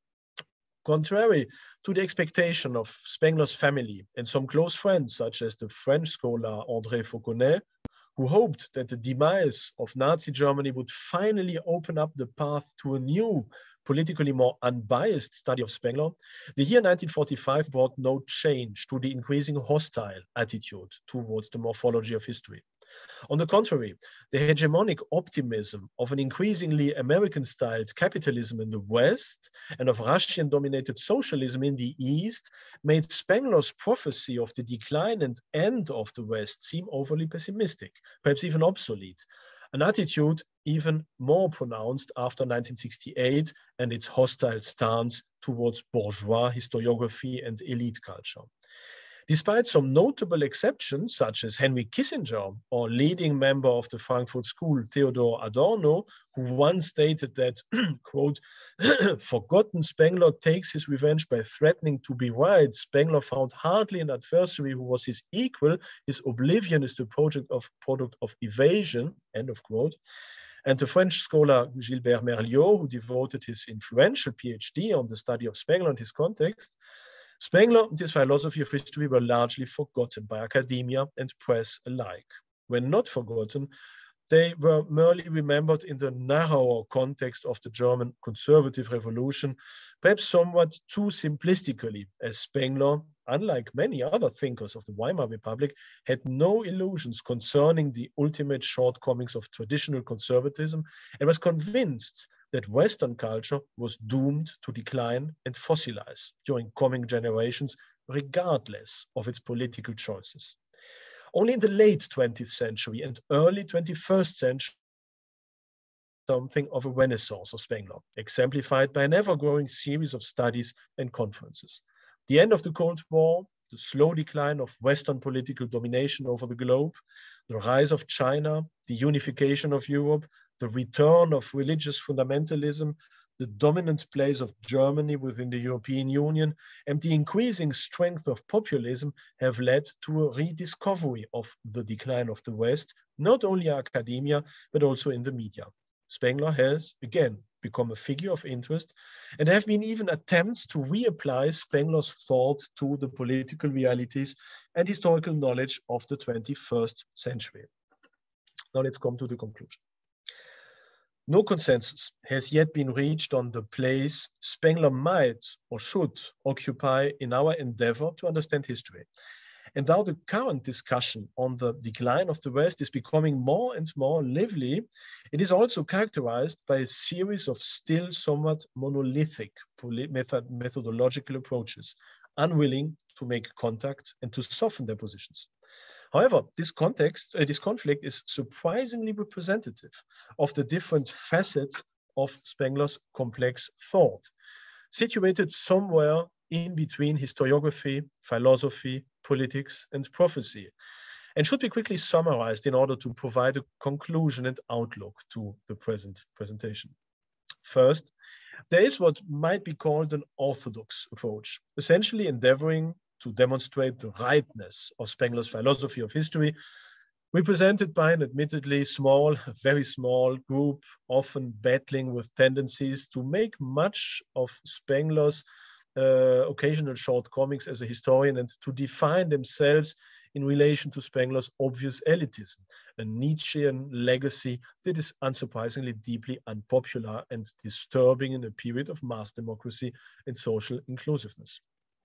Speaker 2: Contrary to the expectation of Spengler's family and some close friends, such as the French scholar André Fauconnet, who hoped that the demise of Nazi Germany would finally open up the path to a new, politically more unbiased study of Spengler, the year nineteen forty-five brought no change to the increasing hostile attitude towards the morphology of history. On the contrary, the hegemonic optimism of an increasingly American-styled capitalism in the West and of Russian-dominated socialism in the East made Spengler's prophecy of the decline and end of the West seem overly pessimistic, perhaps even obsolete, an attitude even more pronounced after nineteen sixty-eight and its hostile stance towards bourgeois historiography and elite culture. Despite some notable exceptions, such as Henry Kissinger, or leading member of the Frankfurt School, Theodor Adorno, who once stated that, quote, forgotten Spengler takes his revenge by threatening to be right. Spengler found hardly an adversary who was his equal. His oblivion is the project of, product of evasion, end of quote. And the French scholar Gilbert Merliot, who devoted his influential PhD on the study of Spengler and his context, Spengler and his philosophy of history were largely forgotten by academia and press alike. When not forgotten, they were merely remembered in the narrower context of the German conservative revolution, perhaps somewhat too simplistically, as Spengler, unlike many other thinkers of the Weimar Republic, had no illusions concerning the ultimate shortcomings of traditional conservatism and was convinced that Western culture was doomed to decline and fossilize during coming generations, regardless of its political choices. Only in the late twentieth century and early twenty-first century, something of a renaissance of Spengler, exemplified by an ever-growing series of studies and conferences. The end of the Cold War, the slow decline of Western political domination over the globe, the rise of China, the unification of Europe, the return of religious fundamentalism, the dominant place of Germany within the European Union, and the increasing strength of populism have led to a rediscovery of the decline of the West, not only in academia, but also in the media. Spengler has, again, become a figure of interest, and there have been even attempts to reapply Spengler's thought to the political realities and historical knowledge of the twenty-first century. Now let's come to the conclusion. No consensus has yet been reached on the place Spengler might or should occupy in our endeavor to understand history. And now the current discussion on the decline of the West is becoming more and more lively. It is also characterized by a series of still somewhat monolithic method methodological approaches, unwilling to make contact and to soften their positions. However, this context, uh, this conflict is surprisingly representative of the different facets of Spengler's complex thought, situated somewhere in between historiography, philosophy, politics, and prophecy, and should be quickly summarized in order to provide a conclusion and outlook to the present presentation. First, there is what might be called an orthodox approach, essentially endeavoring to demonstrate the rightness of Spengler's philosophy of history, represented by an admittedly small, very small group, often battling with tendencies to make much of Spengler's uh, occasional shortcomings as a historian and to define themselves in relation to Spengler's obvious elitism, a Nietzschean legacy that is unsurprisingly deeply unpopular and disturbing in a period of mass democracy and social inclusiveness.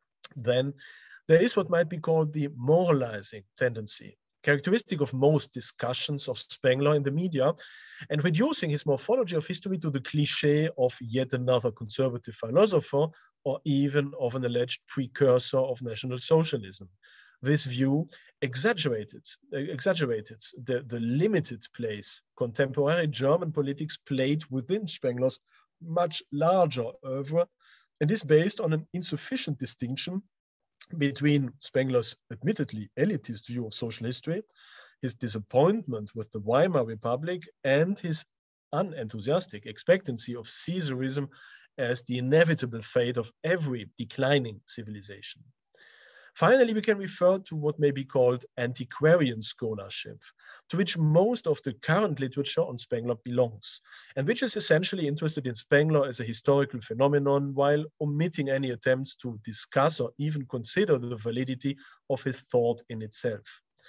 Speaker 2: Then there is what might be called the moralizing tendency, characteristic of most discussions of Spengler in the media, and reducing his morphology of history to the cliché of yet another conservative philosopher or even of an alleged precursor of National Socialism. This view exaggerated, exaggerated the, the limited place contemporary German politics played within Spengler's much larger oeuvre, and is based on an insufficient distinction between Spengler's admittedly elitist view of social history, his disappointment with the Weimar Republic, and his unenthusiastic expectancy of Caesarism as the inevitable fate of every declining civilization. Finally, we can refer to what may be called antiquarian scholarship, to which most of the current literature on Spengler belongs, and which is essentially interested in Spengler as a historical phenomenon while omitting any attempts to discuss or even consider the validity of his thought in itself.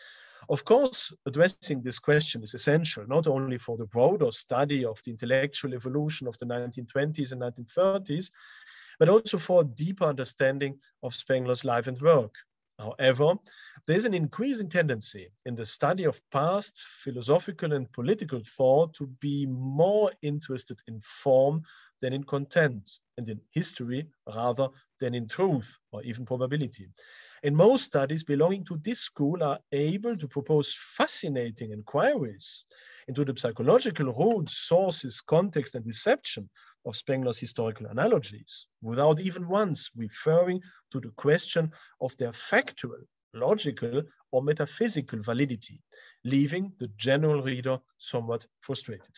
Speaker 2: Of course, addressing this question is essential not only for the broader study of the intellectual evolution of the nineteen twenties and nineteen thirties, but also for a deeper understanding of Spengler's life and work. However, there is an increasing tendency in the study of past philosophical and political thought to be more interested in form than in content, and in history rather than in truth or even probability. And most studies belonging to this school are able to propose fascinating inquiries into the psychological roots, sources, context, and reception of Spengler's historical analogies, without even once referring to the question of their factual, logical, or metaphysical validity, leaving the general reader somewhat frustrated.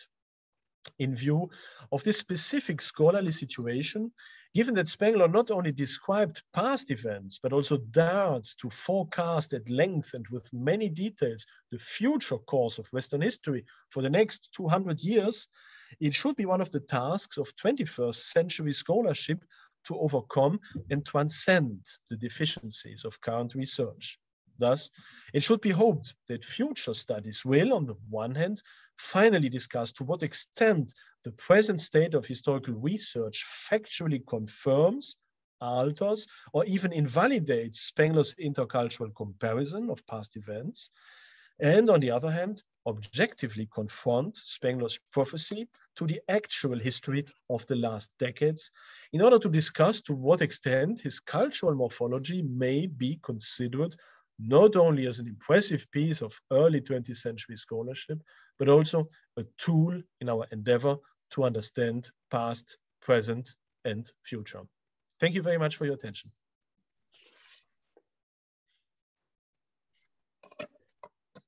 Speaker 2: In view of this specific scholarly situation, given that Spengler not only described past events, but also dared to forecast at length and with many details the future course of Western history for the next two hundred years, it should be one of the tasks of twenty-first century scholarship to overcome and transcend the deficiencies of current research. Thus, it should be hoped that future studies will, on the one hand, finally discuss to what extent the present state of historical research factually confirms, alters, or even invalidates Spengler's intercultural comparison of past events, and on the other hand, objectively confront Spengler's prophecy to the actual history of the last decades in order to discuss to what extent his cultural morphology may be considered not only as an impressive piece of early twentieth century scholarship, but also a tool in our endeavor to understand past, present, and future. Thank you very much for your attention.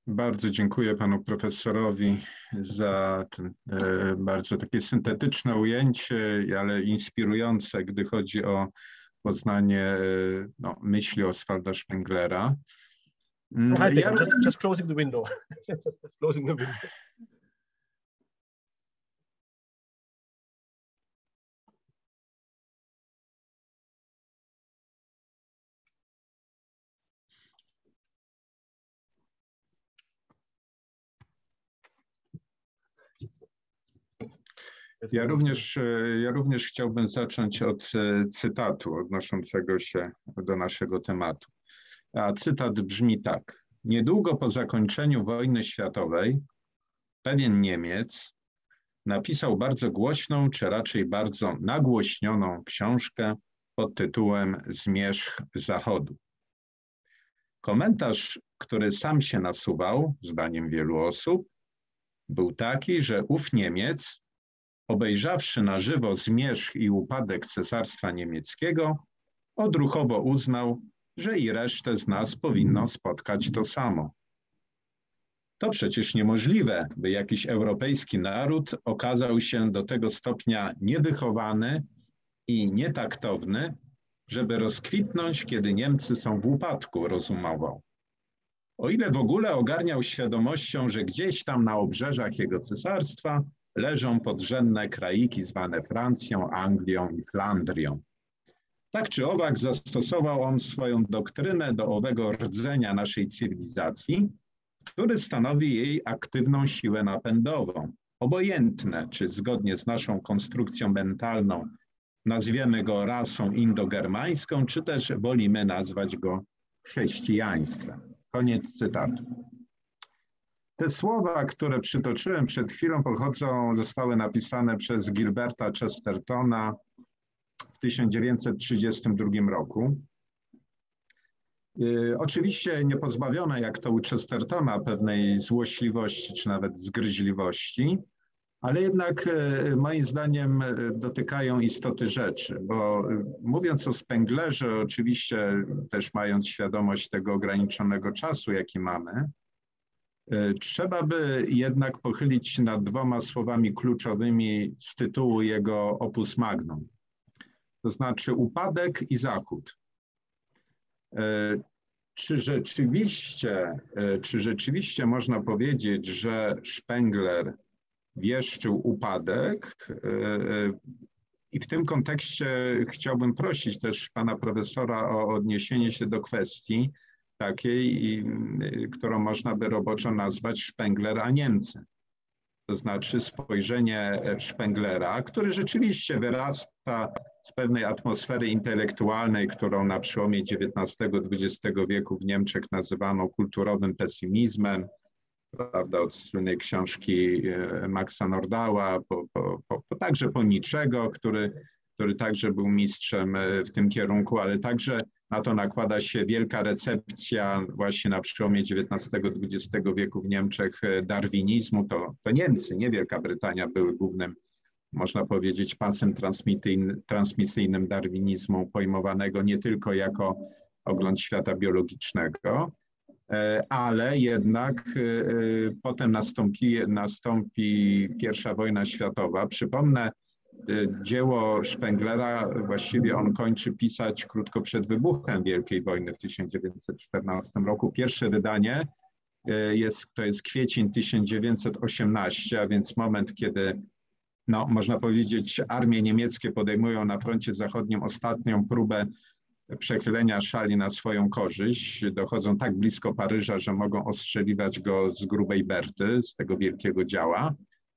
Speaker 3: Bardzo dziękuję panu profesorowi za ten, e, bardzo takie syntetyczne ujęcie, ale inspirujące, gdy chodzi o poznanie e, no, myśli Oswalda Spenglera.
Speaker 2: Hi, ja... just, just closing the window. just closing the window.
Speaker 3: Ja również, ja również chciałbym zacząć od cytatu odnoszącego się do naszego tematu. A cytat brzmi tak. Niedługo po zakończeniu wojny światowej pewien Niemiec napisał bardzo głośną, czy raczej bardzo nagłośnioną książkę pod tytułem Zmierzch Zachodu. Komentarz, który sam się nasuwał, zdaniem wielu osób, był taki, że ów Niemiec, obejrzawszy na żywo zmierzch i upadek Cesarstwa Niemieckiego, odruchowo uznał, że i resztę z nas powinno spotkać to samo. To przecież niemożliwe, by jakiś europejski naród okazał się do tego stopnia niewychowany i nietaktowny, żeby rozkwitnąć, kiedy Niemcy są w upadku, rozumował. O ile w ogóle ogarniał świadomością, że gdzieś tam na obrzeżach jego cesarstwa leżą podrzędne kraiki zwane Francją, Anglią i Flandrią. Tak czy owak zastosował on swoją doktrynę do owego rdzenia naszej cywilizacji, który stanowi jej aktywną siłę napędową. Obojętne, czy zgodnie z naszą konstrukcją mentalną nazwiemy go rasą indogermańską, czy też wolimy nazwać go chrześcijaństwem. Koniec cytatu. Te słowa, które przytoczyłem przed chwilą, pochodzą, zostały napisane przez Gilberta Chestertona w tysiąc dziewięćset trzydziestym drugim roku. Yy, oczywiście nie pozbawione, jak to u Chestertona, pewnej złośliwości czy nawet zgryźliwości, ale jednak yy, moim zdaniem yy, dotykają istoty rzeczy, bo yy, mówiąc o Spenglerze, oczywiście też mając świadomość tego ograniczonego czasu, jaki mamy, trzeba by jednak pochylić się nad dwoma słowami kluczowymi z tytułu jego opus magnum, to znaczy upadek i zachód. Czy rzeczywiście, czy rzeczywiście można powiedzieć, że Spengler wieszczył upadek? I w tym kontekście chciałbym prosić też pana profesora o odniesienie się do kwestii takiej, którą można by roboczo nazwać Spengler a Niemcy. To znaczy spojrzenie Spenglera, który rzeczywiście wyrasta z pewnej atmosfery intelektualnej, którą na przełomie dziewiętnastego dwudziestego wieku w Niemczech nazywano kulturowym pesymizmem, prawda, od słynnej książki Maxa Nordała, po, po, po, po, także po Nietzschego, który który także był mistrzem w tym kierunku, ale także na to nakłada się wielka recepcja właśnie na przełomie dziewiętnastego dwudziestego wieku w Niemczech darwinizmu. To, to Niemcy, nie Wielka Brytania, były głównym, można powiedzieć, pasem transmisyjnym darwinizmu, pojmowanego nie tylko jako ogląd świata biologicznego, ale jednak potem nastąpi, nastąpi pierwsza wojna światowa. Przypomnę, dzieło Spenglera właściwie on kończy pisać krótko przed wybuchem Wielkiej Wojny w tysiąc dziewięćset czternastym roku. Pierwsze wydanie jest, to jest kwiecień tysiąc dziewięćset osiemnasty, a więc moment, kiedy no, można powiedzieć, armie niemieckie podejmują na froncie zachodnim ostatnią próbę przechylenia szali na swoją korzyść. Dochodzą tak blisko Paryża, że mogą ostrzeliwać go z grubej Berty, z tego wielkiego działa.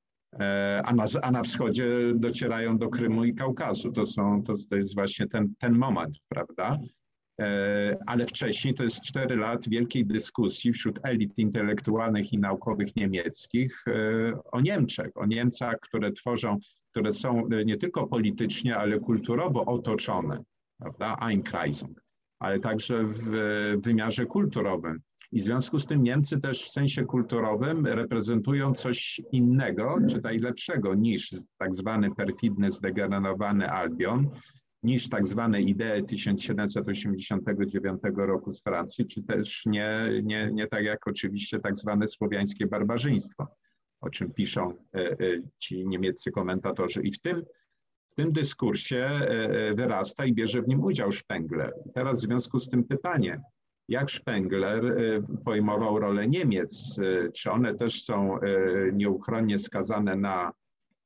Speaker 3: A na, a na wschodzie docierają do Krymu i Kaukazu. To, są, to, to jest właśnie ten, ten moment, prawda? Ale wcześniej to jest cztery lat wielkiej dyskusji wśród elit intelektualnych i naukowych niemieckich o Niemczech, o Niemcach, które tworzą, które są nie tylko politycznie, ale kulturowo otoczone, prawda? Einkreisung, ale także w wymiarze kulturowym. I w związku z tym Niemcy też w sensie kulturowym reprezentują coś innego, czy najlepszego niż tak zwany perfidny, zdegenerowany Albion, niż tak zwane idee tysiąc siedemset osiemdziesiątego dziewiątego roku z Francji, czy też nie, nie, nie tak jak oczywiście tak zwane słowiańskie barbarzyństwo, o czym piszą ci niemieccy komentatorzy. I w tym, w tym dyskursie wyrasta i bierze w nim udział Spengler. Teraz w związku z tym pytanie, jak Spengler pojmował rolę Niemiec? Czy one też są nieuchronnie skazane na,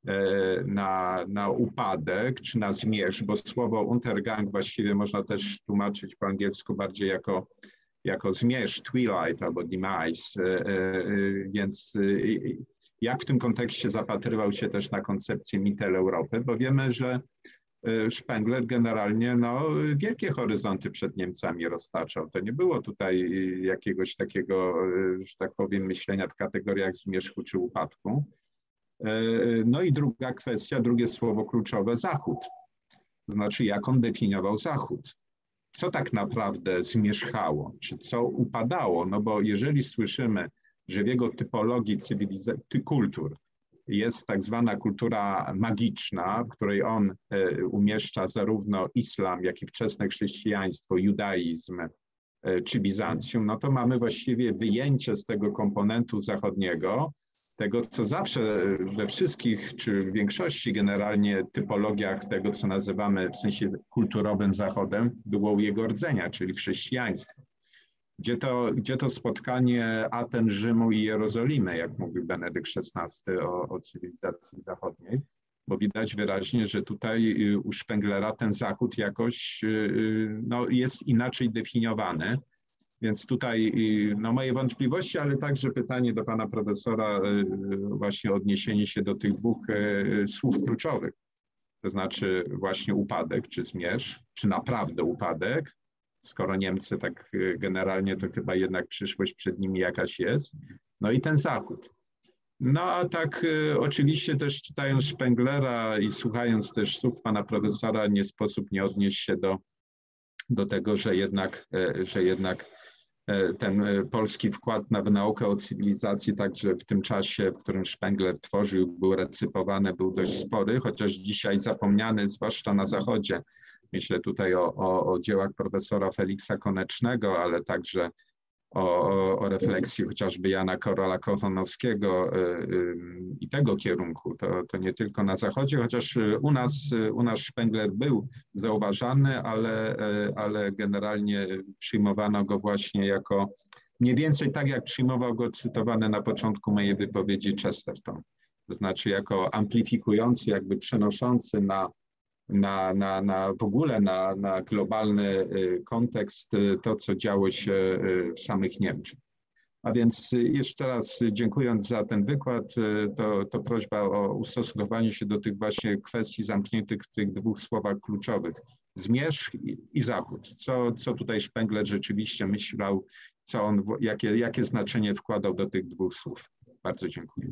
Speaker 3: na, na upadek, czy na zmierzch? Bo słowo Untergang właściwie można też tłumaczyć po angielsku bardziej jako, jako zmierzch, twilight albo demise. Więc jak w tym kontekście zapatrywał się też na koncepcję Mitteleuropy? Bo wiemy, że Spengler generalnie no, wielkie horyzonty przed Niemcami roztaczał. To nie było tutaj jakiegoś takiego, że tak powiem, myślenia w kategoriach zmierzchu czy upadku. No i druga kwestia, drugie słowo kluczowe, Zachód. To znaczy, jak on definiował Zachód. Co tak naprawdę zmierzchało, czy co upadało? No bo jeżeli słyszymy, że w jego typologii cywilizacji, kultur jest tak zwana kultura magiczna, w której on umieszcza zarówno islam, jak i wczesne chrześcijaństwo, judaizm czy Bizancjum, no to mamy właściwie wyjęcie z tego komponentu zachodniego, tego, co zawsze we wszystkich, czy w większości generalnie typologiach tego, co nazywamy w sensie kulturowym Zachodem, było u jego rdzenia, czyli chrześcijaństwo. Gdzie to, gdzie to spotkanie Aten, Rzymu i Jerozolimy, jak mówił Benedykt szesnasty o, o cywilizacji zachodniej, bo widać wyraźnie, że tutaj u Spenglera ten Zachód jakoś no, jest inaczej definiowany. Więc tutaj no, moje wątpliwości, ale także pytanie do pana profesora, właśnie odniesienie się do tych dwóch słów kluczowych, to znaczy właśnie upadek czy zmierzch, czy naprawdę upadek. Skoro Niemcy tak generalnie, to chyba jednak przyszłość przed nimi jakaś jest. No i ten Zachód. No a tak oczywiście też czytając Spenglera i słuchając też słów pana profesora, nie sposób nie odnieść się do, do tego, że jednak, że jednak ten polski wkład na naukę o cywilizacji także w tym czasie, w którym Spengler tworzył, był recypowany, był dość spory, chociaż dzisiaj zapomniany, zwłaszcza na Zachodzie. Myślę tutaj o, o, o dziełach profesora Feliksa Konecznego, ale także o, o, o refleksji chociażby Jana Karola Kochanowskiego i tego kierunku. To, to nie tylko na Zachodzie, chociaż u nas, u nas Spengler był zauważany, ale, ale generalnie przyjmowano go właśnie jako mniej więcej tak, jak przyjmował go cytowany na początku mojej wypowiedzi Chesterton. To znaczy jako amplifikujący, jakby przenoszący na Na, na, na w ogóle na, na globalny kontekst to, co działo się w samych Niemczech. A więc jeszcze raz dziękując za ten wykład, to, to prośba o ustosunkowanie się do tych właśnie kwestii zamkniętych w tych dwóch słowach kluczowych. Zmierzch i, i Zachód. Co, co tutaj Spengler rzeczywiście myślał, co on, jakie, jakie znaczenie wkładał do tych dwóch słów. Bardzo dziękuję.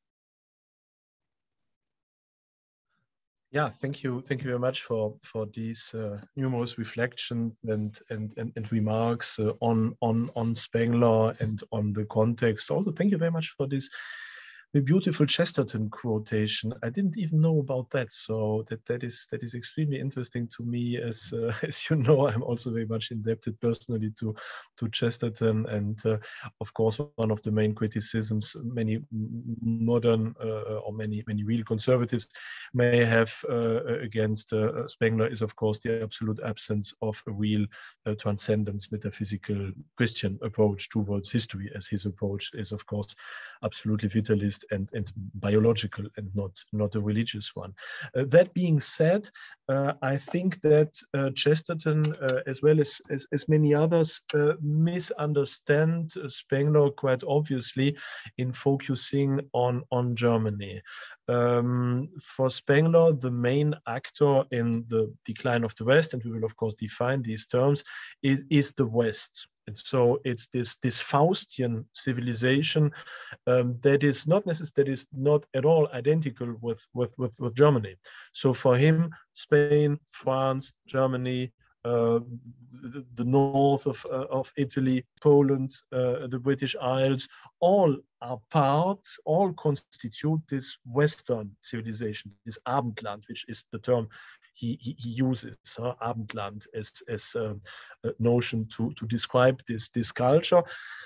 Speaker 2: Yeah, thank you. Thank you very much for for these uh, numerous reflections and and and, and remarks uh, on on on Spengler and on the context. Also, thank you very much for this the beautiful Chesterton quotation. I didn't even know about that, so that that is that is extremely interesting to me. As uh, as you know, I'm also very much indebted personally to to Chesterton, and uh, of course, one of the main criticisms many modern uh, or many many real conservatives may have uh, against uh, Spengler is, of course, the absolute absence of a real uh, transcendence, metaphysical Christian approach towards history, as his approach is, of course, absolutely vitalist and, and biological and not, not a religious one. Uh, that being said, uh, I think that uh, Chesterton, uh, as well as, as, as many others, uh, misunderstand Spengler quite obviously in focusing on, on Germany. Um, for Spengler, the main actor in the decline of the West, and we will of course define these terms, is, is the West. And so it's this, this Faustian civilization um, that is not necessarily, that is not at all identical with, with, with, with Germany. So for him, Spain, France, Germany, Uh, the, the north of, uh, of Italy, Poland, uh, the British Isles, all are part, all constitute this Western civilization, this Abendland, which is the term he, he, he uses uh, Abendland as, as a, a notion to, to describe this, this culture.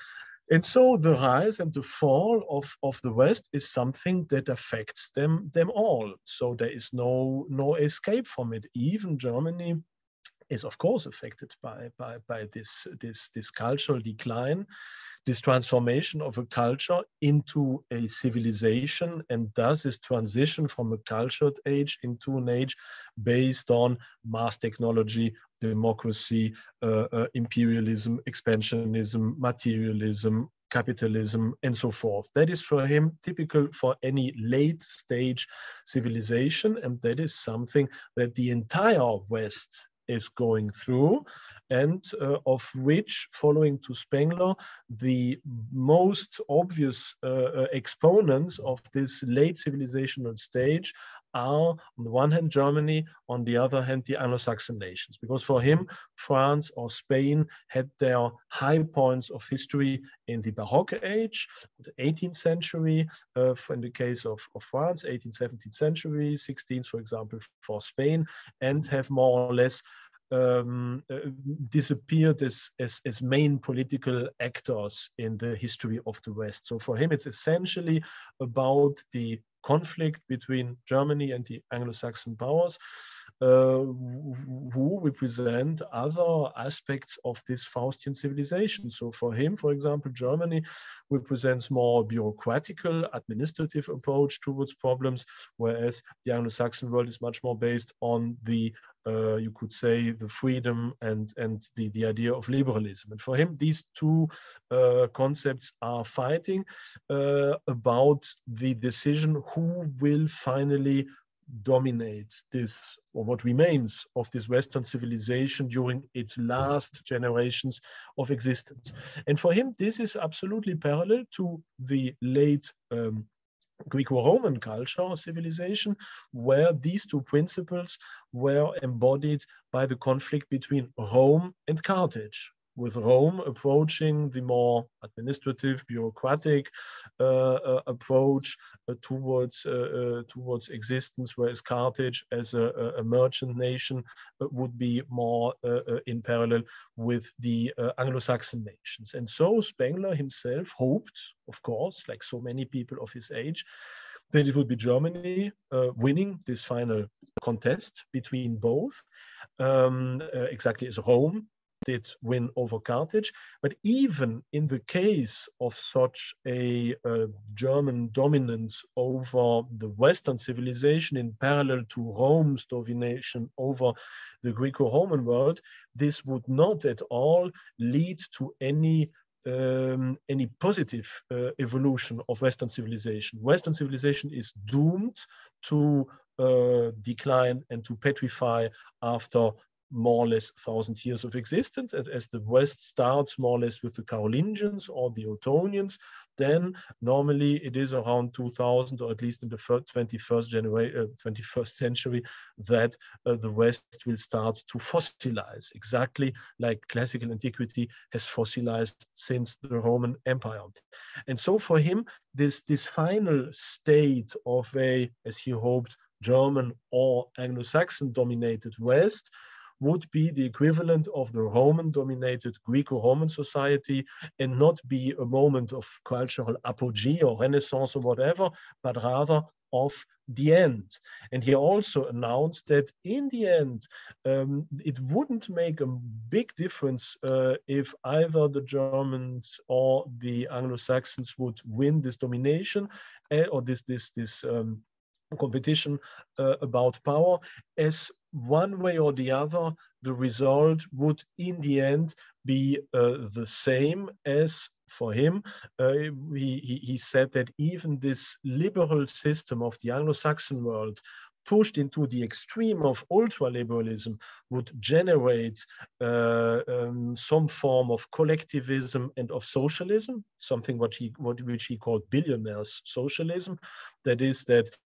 Speaker 2: And so the rise and the fall of, of the West is something that affects them, them all. So there is no, no escape from it. Even Germany is, of course, affected by, by, by this, this, this cultural decline, this transformation of a culture into a civilization, and thus this transition from a cultured age into an age based on mass technology, democracy, uh, uh, imperialism, expansionism, materialism, capitalism, and so forth. That is for him typical for any late stage civilization, and that is something that the entire West is going through, and uh, of which, following to Spengler, the most obvious uh, exponents of this late civilizational stage are, on the one hand, Germany, on the other hand, the Anglo-Saxon nations. Because for him, France or Spain had their high points of history in the Baroque age, the eighteenth century, uh, in the case of, of France, eighteenth, seventeenth century, sixteenth, for example, for Spain, and have more or less Um, uh, disappeared as, as, as main political actors in the history of the West. So for him, it's essentially about the conflict between Germany and the Anglo-Saxon powers, uh, who represent other aspects of this Faustian civilization. So for him, for example, Germany represents more bureaucratical, administrative approach towards problems, whereas the Anglo-Saxon world is much more based on the, uh, you could say, the freedom and, and the, the idea of liberalism. And for him, these two uh, concepts are fighting uh, about the decision who will finally dominate this, or what remains of this Western civilization during its last generations of existence. And for him, this is absolutely parallel to the late um, Greco-Roman culture or civilization, where these two principles were embodied by the conflict between Rome and Carthage, with Rome approaching the more administrative, bureaucratic uh, uh, approach uh, towards, uh, uh, towards existence, whereas Carthage as a, a merchant nation uh, would be more uh, uh, in parallel with the uh, Anglo-Saxon nations. And so Spengler himself hoped, of course, like so many people of his age, that it would be Germany uh, winning this final contest between both, um, uh, exactly as Rome did win over Carthage. But even in the case of such a uh, German dominance over the Western civilization in parallel to Rome's domination over the Greco-Roman world, this would not at all lead to any Um, any positive uh, evolution of Western civilization. Western civilization is doomed to uh, decline and to petrify after more or less a thousand years of existence. And as the West starts more or less with the Carolingians or the Ottonians, then normally it is around two thousand, or at least in the twenty-first, uh, twenty-first century, that uh, the West will start to fossilize, exactly like classical antiquity has fossilized since the Roman Empire. And so for him, this, this final state of a, as he hoped, German or Anglo-Saxon dominated West would be the equivalent of the Roman-dominated Greco-Roman society, and not be a moment of cultural apogee or renaissance or whatever, but rather of the end. And he also announced that in the end, um, it wouldn't make a big difference uh, if either the Germans or the Anglo-Saxons would win this domination uh, or this, this, this um, competition uh, about power, as one way or the other, the result would in the end be uh, the same as for him. Uh, he, he said that even this liberal system of the Anglo-Saxon world, pushed into the extreme of ultra-liberalism, would generate uh, um, some form of collectivism and of socialism, something what he, what, which he called billionaires socialism. That is that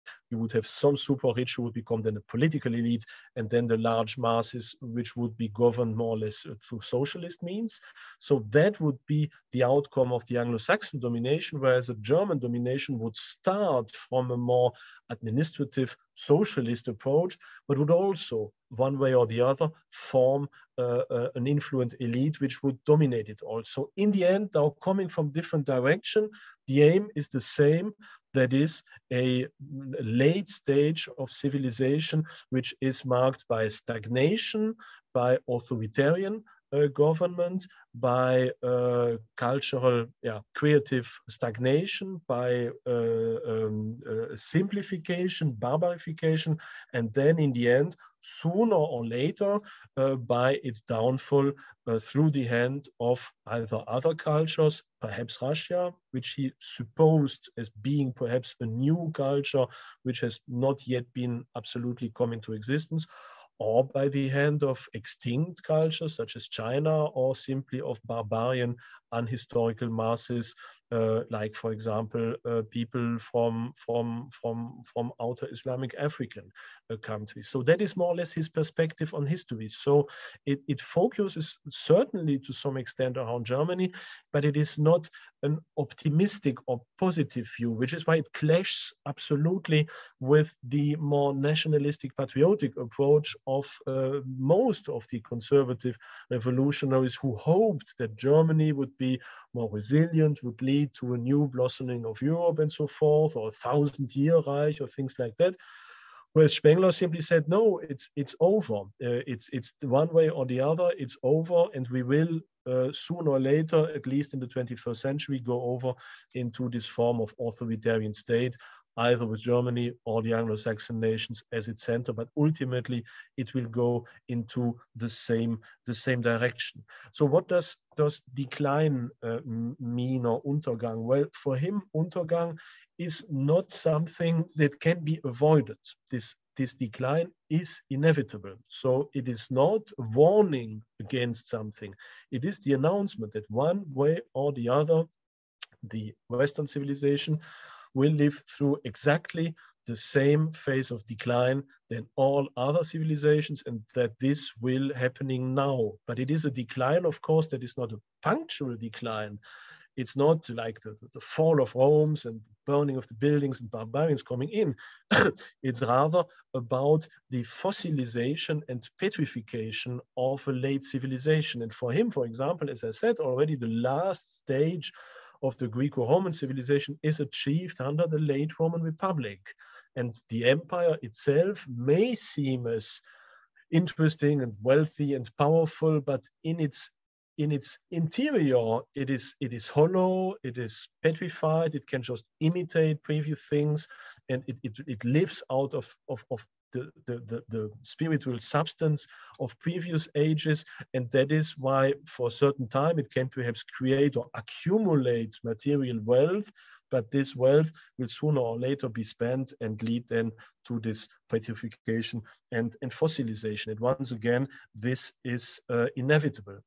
Speaker 2: You would have some super rich who would become then a political elite, and then the large masses which would be governed more or less through socialist means. So that would be the outcome of the Anglo-Saxon domination, whereas a German domination would start from a more administrative socialist approach, but would also, one way or the other, form uh, uh, an influent elite which would dominate it all. So in the end, now coming from different direction, the aim is the same. That is a late stage of civilization which is marked by stagnation, by authoritarian uh, government, by uh, cultural, yeah, creative stagnation, by uh, um, uh, simplification, barbarification, and then in the end, sooner or later, uh, by its downfall uh, through the hand of either other cultures, perhaps Russia, which he supposed as being perhaps a new culture which has not yet been absolutely come into existence, or by the hand of extinct cultures such as China, or simply of barbarian unhistorical masses, uh, like, for example, uh, people from, from, from, from outer Islamic African uh, countries. So that is more or less his perspective on history. So it, it focuses certainly to some extent around Germany, but it is not an optimistic or positive view, which is why it clashes absolutely with the more nationalistic, patriotic approach of uh, most of the conservative revolutionaries who hoped that Germany would be more resilient, would lead to a new blossoming of Europe and so forth, or a thousand-year Reich or things like that. Whereas Spengler simply said, no, it's it's over. Uh, it's it's one way or the other. It's over, and we will uh, sooner or later, at least in the twenty-first century, go over into this form of authoritarian state, either with Germany or the Anglo-Saxon nations as its center, but ultimately it will go into the same the same direction. So what does does decline uh, mean, or Untergang? Well, for him, Untergang is not something that can be avoided. This, this decline is inevitable. So it is not a warning against something. It is the announcement that one way or the other, the Western civilization will live through exactly the same phase of decline than all other civilizations, and that this will happening now. But it is a decline, of course, that is not a punctual decline. It's not like the, the fall of Rome and burning of the buildings and barbarians coming in. It's rather about the fossilization and petrification of a late civilization. And for him, for example, as I said already, the last stage of the Greco-Roman civilization is achieved under the late Roman Republic. And the empire itself may seem as interesting and wealthy and powerful, but in its in its interior, it is it is hollow, it is petrified, it can just imitate previous things, and it, it, it lives out of, of, of the, the, the, the spiritual substance of previous ages. And that is why for a certain time it can perhaps create or accumulate material wealth, but this wealth will sooner or later be spent and lead then to this petrification and, and fossilization. And once again, this is uh, inevitable.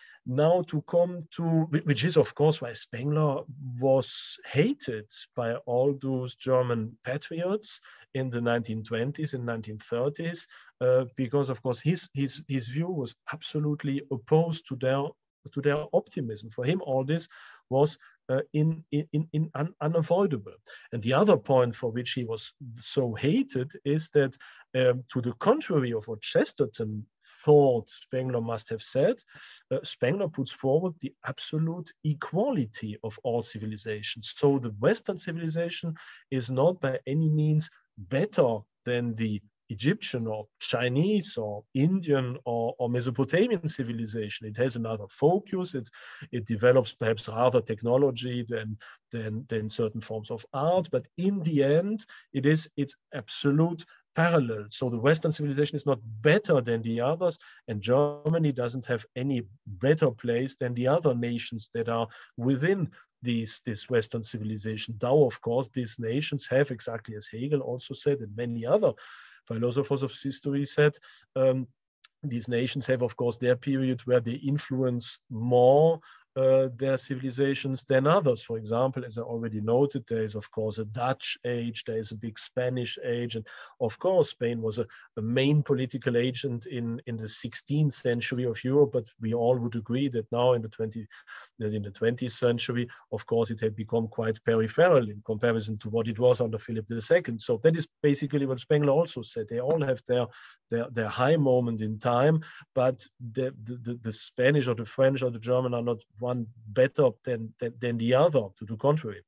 Speaker 2: Now to come to, which is of course why Spengler was hated by all those German patriots in the nineteen twenties and nineteen thirties, uh, because of course his, his, his view was absolutely opposed to their, to their optimism. For him, all this was uh, in, in, in un, unavoidable. And the other point for which he was so hated is that um, to the contrary of what Chesterton thought Spengler must have said, uh, Spengler puts forward the absolute equality of all civilizations. So the Western civilization is not by any means better than the Egyptian or Chinese or Indian or, or Mesopotamian civilization. It has another focus. It, it develops perhaps rather technology than, than, than certain forms of art. But in the end, it is its absolute parallel. So the Western civilization is not better than the others, and Germany doesn't have any better place than the other nations that are within these, this Western civilization. Though, of course, these nations have, exactly as Hegel also said, and many other philosophers of history said, um, these nations have, of course, their period where they influence more uh, their civilizations than others. For example, as I already noted, there is of course a Dutch age, there is a big Spanish age, and of course Spain was a, a main political agent in, in the sixteenth century of Europe, but we all would agree that now in the twentieth, in the twentieth century, of course, it had become quite peripheral in comparison to what it was under Philip the Second. So that is basically what Spengler also said. They all have their, their, their high moment in time, but the, the, the Spanish or the French or the German are not one better than, than, than the other, to the contrary.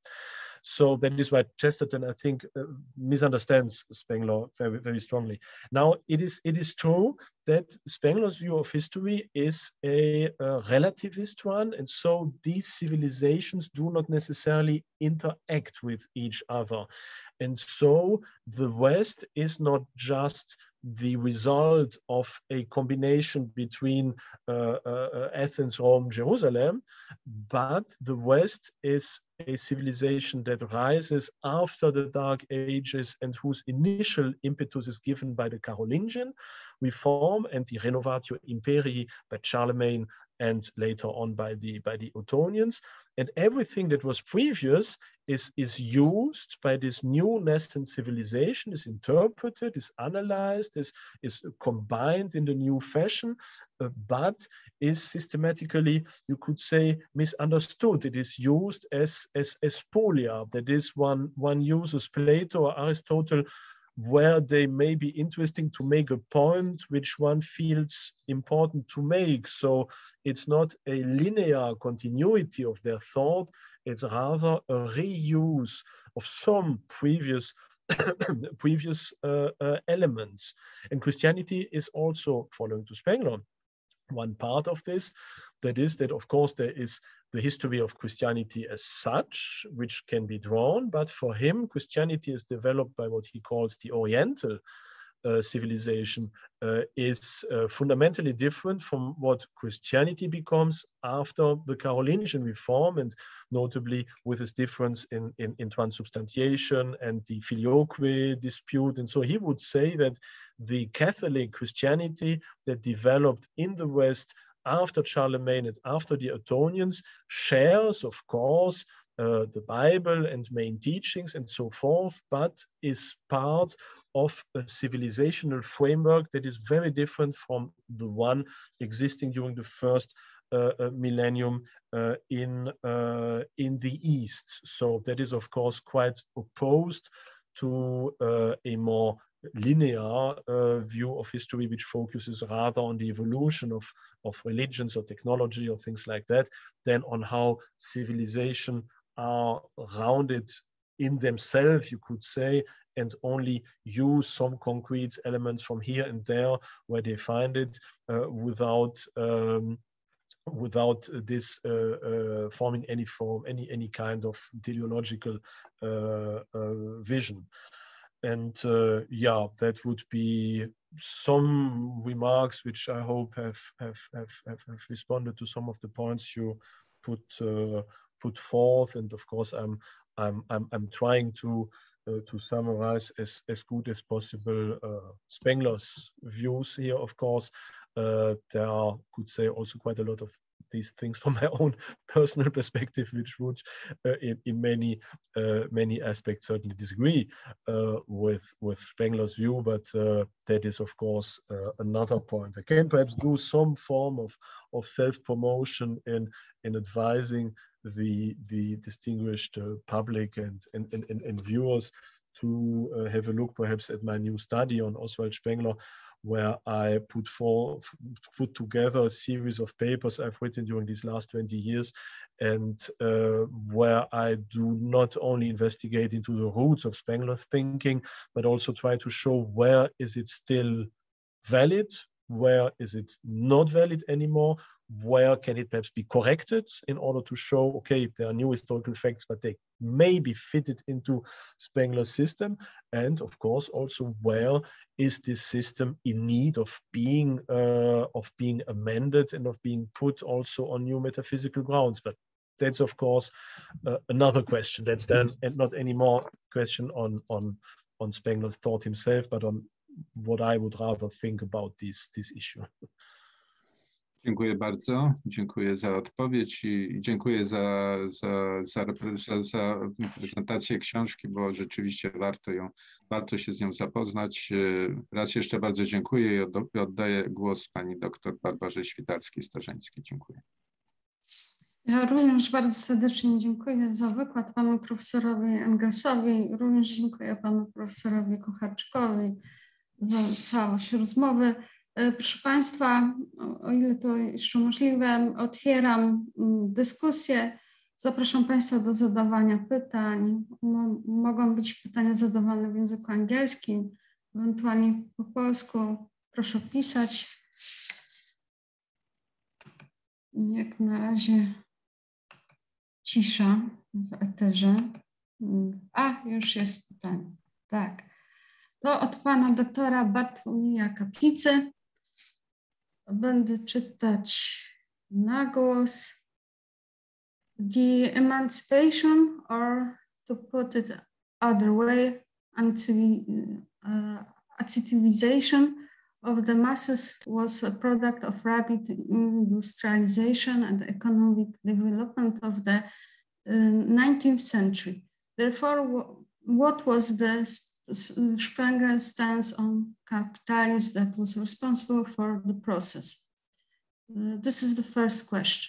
Speaker 2: So that is why Chesterton, I think, uh, misunderstands Spengler very, very strongly. Now, it is, it is true that Spengler's view of history is a, a relativist one, and so these civilizations do not necessarily interact with each other. And so the West is not just the result of a combination between uh, uh, Athens, Rome, Jerusalem, but the West is a civilization that rises after the Dark Ages and whose initial impetus is given by the Carolingian reform and the Renovatio Imperii by Charlemagne and later on by the, by the Ottonians. And everything that was previous is, is used by this new nascent civilization, is interpreted, is analyzed, is, is combined in the new fashion, uh, but is systematically, you could say, misunderstood. It is used as, as, as spolia. That is, one, one uses Plato or Aristotle where they may be interesting to make a point which one feels important to make. So it's not a linear continuity of their thought, it's rather a reuse of some previous previous uh, uh, elements. And Christianity is also, following to Spengler, one part of this. That is that, of course, there is the history of Christianity as such, which can be drawn, but for him, Christianity is developed by what he calls the Oriental uh, civilization, uh, is uh, fundamentally different from what Christianity becomes after the Carolingian reform, and notably with its difference in, in, in transubstantiation and the filioque dispute. And so he would say that the Catholic Christianity that developed in the West after Charlemagne and after the Ottonians shares, of course, uh, the Bible and main teachings and so forth, but is part of a civilizational framework that is very different from the one existing during the first uh, uh, millennium uh, in, uh, in the East. So that is, of course, quite opposed to uh, a more linear uh, view of history, which focuses rather on the evolution of, of religions or technology or things like that, than on how civilization are rounded in themselves, you could say, and only use some concrete elements from here and there where they find it uh, without um, without this uh, uh, forming any form, any any kind of teleological uh, uh, vision. And uh, yeah, that would be some remarks which I hope have have have, have, have responded to some of the points you put uh, put forth. And of course, I'm I'm I'm, I'm trying to uh, to summarize as as good as possible uh, Spengler's views here. Of course, uh, there are, could say, also quite a lot of these things from my own personal perspective, which would uh, in, in many uh, many aspects certainly disagree uh, with with Spengler's view, but uh, that is, of course, uh, another point. I can perhaps do some form of of self-promotion in in advising the the distinguished uh, public and and, and and viewers to uh, have a look perhaps at my new study on Oswald Spengler, where I put for put together a series of papers I've written during these last twenty years, and uh, where I do not only investigate into the roots of Spengler's thinking, but also try to show where is it still valid, where is it not valid anymore, where can it perhaps be corrected in order to show, okay, there are new historical facts, but they may be fitted into Spengler's system. And of course, also where is this system in need of being, uh, of being amended and of being put also on new metaphysical grounds. But that's, of course, uh, another question. That's then and not anymore question on, on, on Spengler's thought himself, but on what I would rather think about this, this issue.
Speaker 3: Dziękuję bardzo, dziękuję za odpowiedź i, i dziękuję za, za, za, za, za prezentację książki, bo rzeczywiście warto ją, warto się z nią zapoznać. Raz jeszcze bardzo dziękuję i od, oddaję głos pani doktor Barbarze Świtarskiej-Starzyńskiej. Dziękuję.
Speaker 1: Ja również bardzo serdecznie dziękuję za wykład panu profesorowi Engelsowi, również dziękuję panu profesorowi Kucharczykowi za całość rozmowy. Proszę Państwa, o ile to jeszcze możliwe, otwieram dyskusję. Zapraszam Państwa do zadawania pytań. Mogą być pytania zadawane w języku angielskim, ewentualnie po polsku. Proszę pisać. Jak na razie cisza w eterze. A, już jest pytanie. Tak. To od pana doktora Bartłomieja Kaplicy. Będę czytać na głos. The emancipation, or to put it other way, uncivilization of the masses was a product of rapid industrialization and economic development of the uh, nineteenth century. Therefore, what was the Sprengel's stance on capitalism that was responsible for the process? Uh, this is the first question.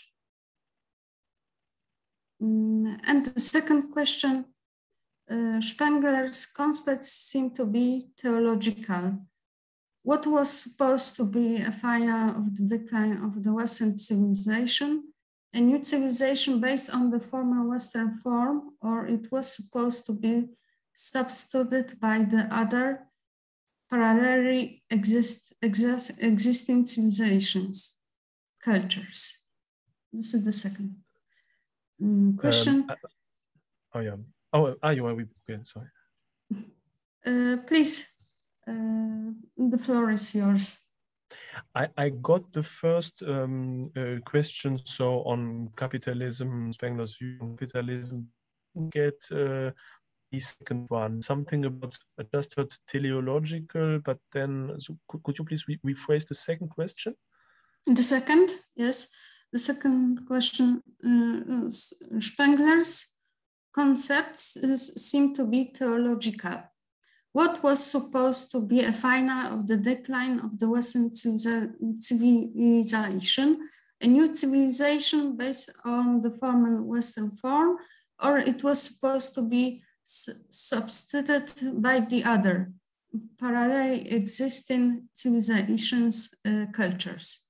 Speaker 1: Um, and the second question, uh, Spengler's concepts seem to be theological. What was supposed to be a final of the decline of the Western civilization, a new civilization based on the former Western form, or it was supposed to be substituted by the other parallelly exist, exist, existing civilizations, cultures? This is the second um, question.
Speaker 2: Um, uh, oh, yeah. Oh, are you? Are we? Okay, sorry.
Speaker 1: Uh, please, uh, the floor is yours.
Speaker 2: I, I got the first um, uh, question, so on capitalism, Spengler's view on capitalism. Get uh, the second one, something about, I just heard teleological, but then, so could, could you please re rephrase the second question?
Speaker 1: The second, yes. The second question, uh, Spengler's concepts is, seem to be theological. What was supposed to be a final of the decline of the Western civilization, a new civilization based on the former Western form, or it was supposed to be substituted by the other parallel existing civilizations, uh, cultures?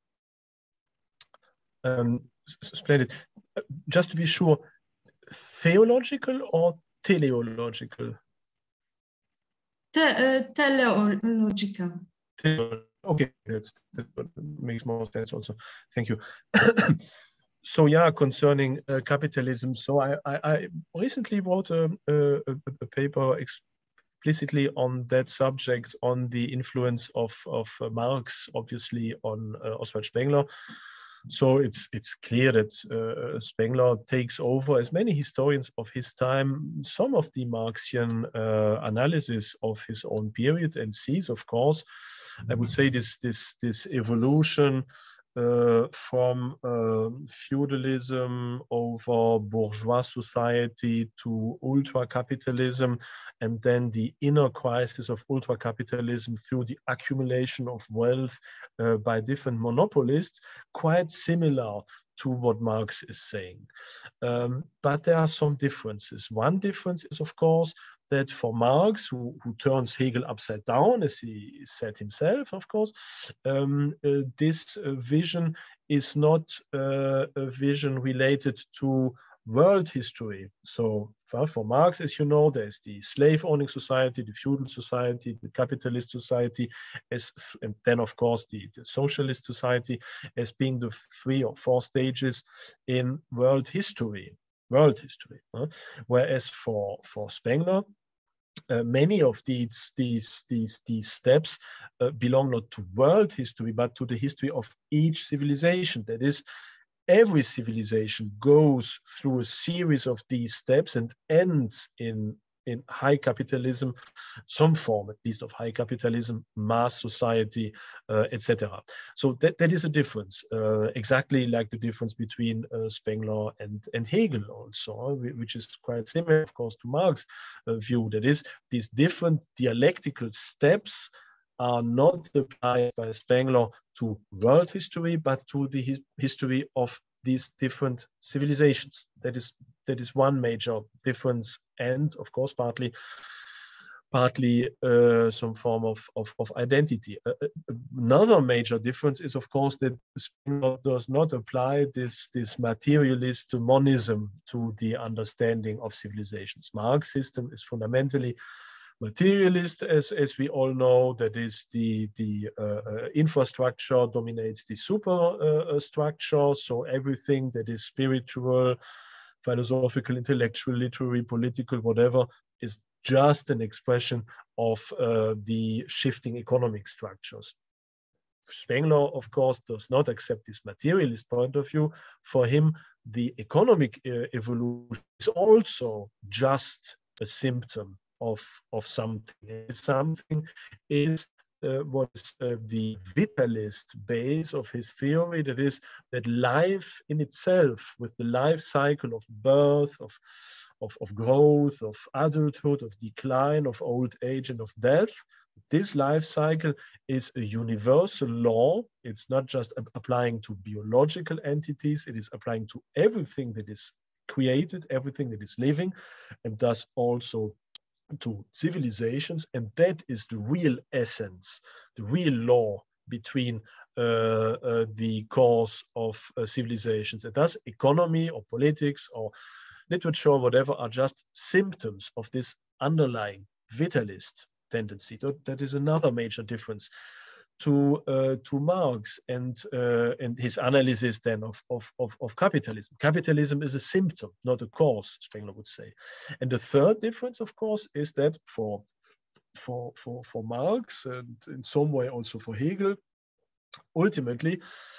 Speaker 2: Um, splendid. Just to be sure, theological or teleological?
Speaker 1: Te, uh, teleological.
Speaker 2: Okay, that's, that makes more sense also. Thank you. So yeah, concerning uh, capitalism, so I, I, I recently wrote a, a, a paper explicitly on that subject, on the influence of, of uh, Marx, obviously, on uh, Oswald Spengler. So it's it's clear that uh, Spengler takes over, as many historians of his time, some of the Marxian uh, analysis of his own period, and sees, of course, I would say this this this evolution uh, from uh, feudalism over bourgeois society to ultra-capitalism, and then the inner crisis of ultra-capitalism through the accumulation of wealth uh, by different monopolists, quite similar to what Marx is saying. Um, but there are some differences. One difference is, of course, that for Marx, who, who turns Hegel upside down, as he said himself, of course, um, uh, this uh, vision is not uh, a vision related to world history. So for, for Marx, as you know, there's the slave-owning society, the feudal society, the capitalist society, as, and then, of course, the, the socialist society as being the three or four stages in world history. World history. Huh? Whereas for, for Spengler, uh, many of these, these, these, these steps uh, belong not to world history, but to the history of each civilization. That is, every civilization goes through a series of these steps and ends in in high capitalism, some form at least of high capitalism, mass society, uh, et cetera. So that, that is a difference, uh, exactly like the difference between uh, Spengler and, and Hegel also, which is quite similar, of course, to Marx's uh, view. That is, these different dialectical steps are not applied by Spengler to world history, but to the hi history of these different civilizations. That is, that is one major difference, and of course, partly, partly uh, some form of, of, of identity. Uh, another major difference is, of course, that Spengler does not apply this, this materialist monism to the understanding of civilizations. Marx's system is fundamentally materialist, as, as we all know. That is, the, the uh, uh, infrastructure dominates the superstructure, uh, so everything that is spiritual, philosophical, intellectual, literary, political, whatever, is just an expression of uh, the shifting economic structures. Spengler, of course, does not accept this materialist point of view. For him, the economic uh, evolution is also just a symptom of, of something. Something is uh, what is uh, the vitalist base of his theory, that is, that life in itself, with the life cycle of birth, of, of, of growth, of adulthood, of decline, of old age, and of death, this life cycle is a universal law. It's not just applying to biological entities, it is applying to everything that is created, everything that is living, and thus also to civilizations. And that is the real essence, the real law between uh, uh, the course of uh, civilizations. And thus economy or politics or literature, whatever, are just symptoms of this underlying vitalist tendency. That, that is another major difference to uh, to Marx and uh, and his analysis then of, of of of capitalism. Capitalism is a symptom, not a cause, Spengler would say. And the third difference, of course, is that for for for for Marx, and in some way also for Hegel, ultimately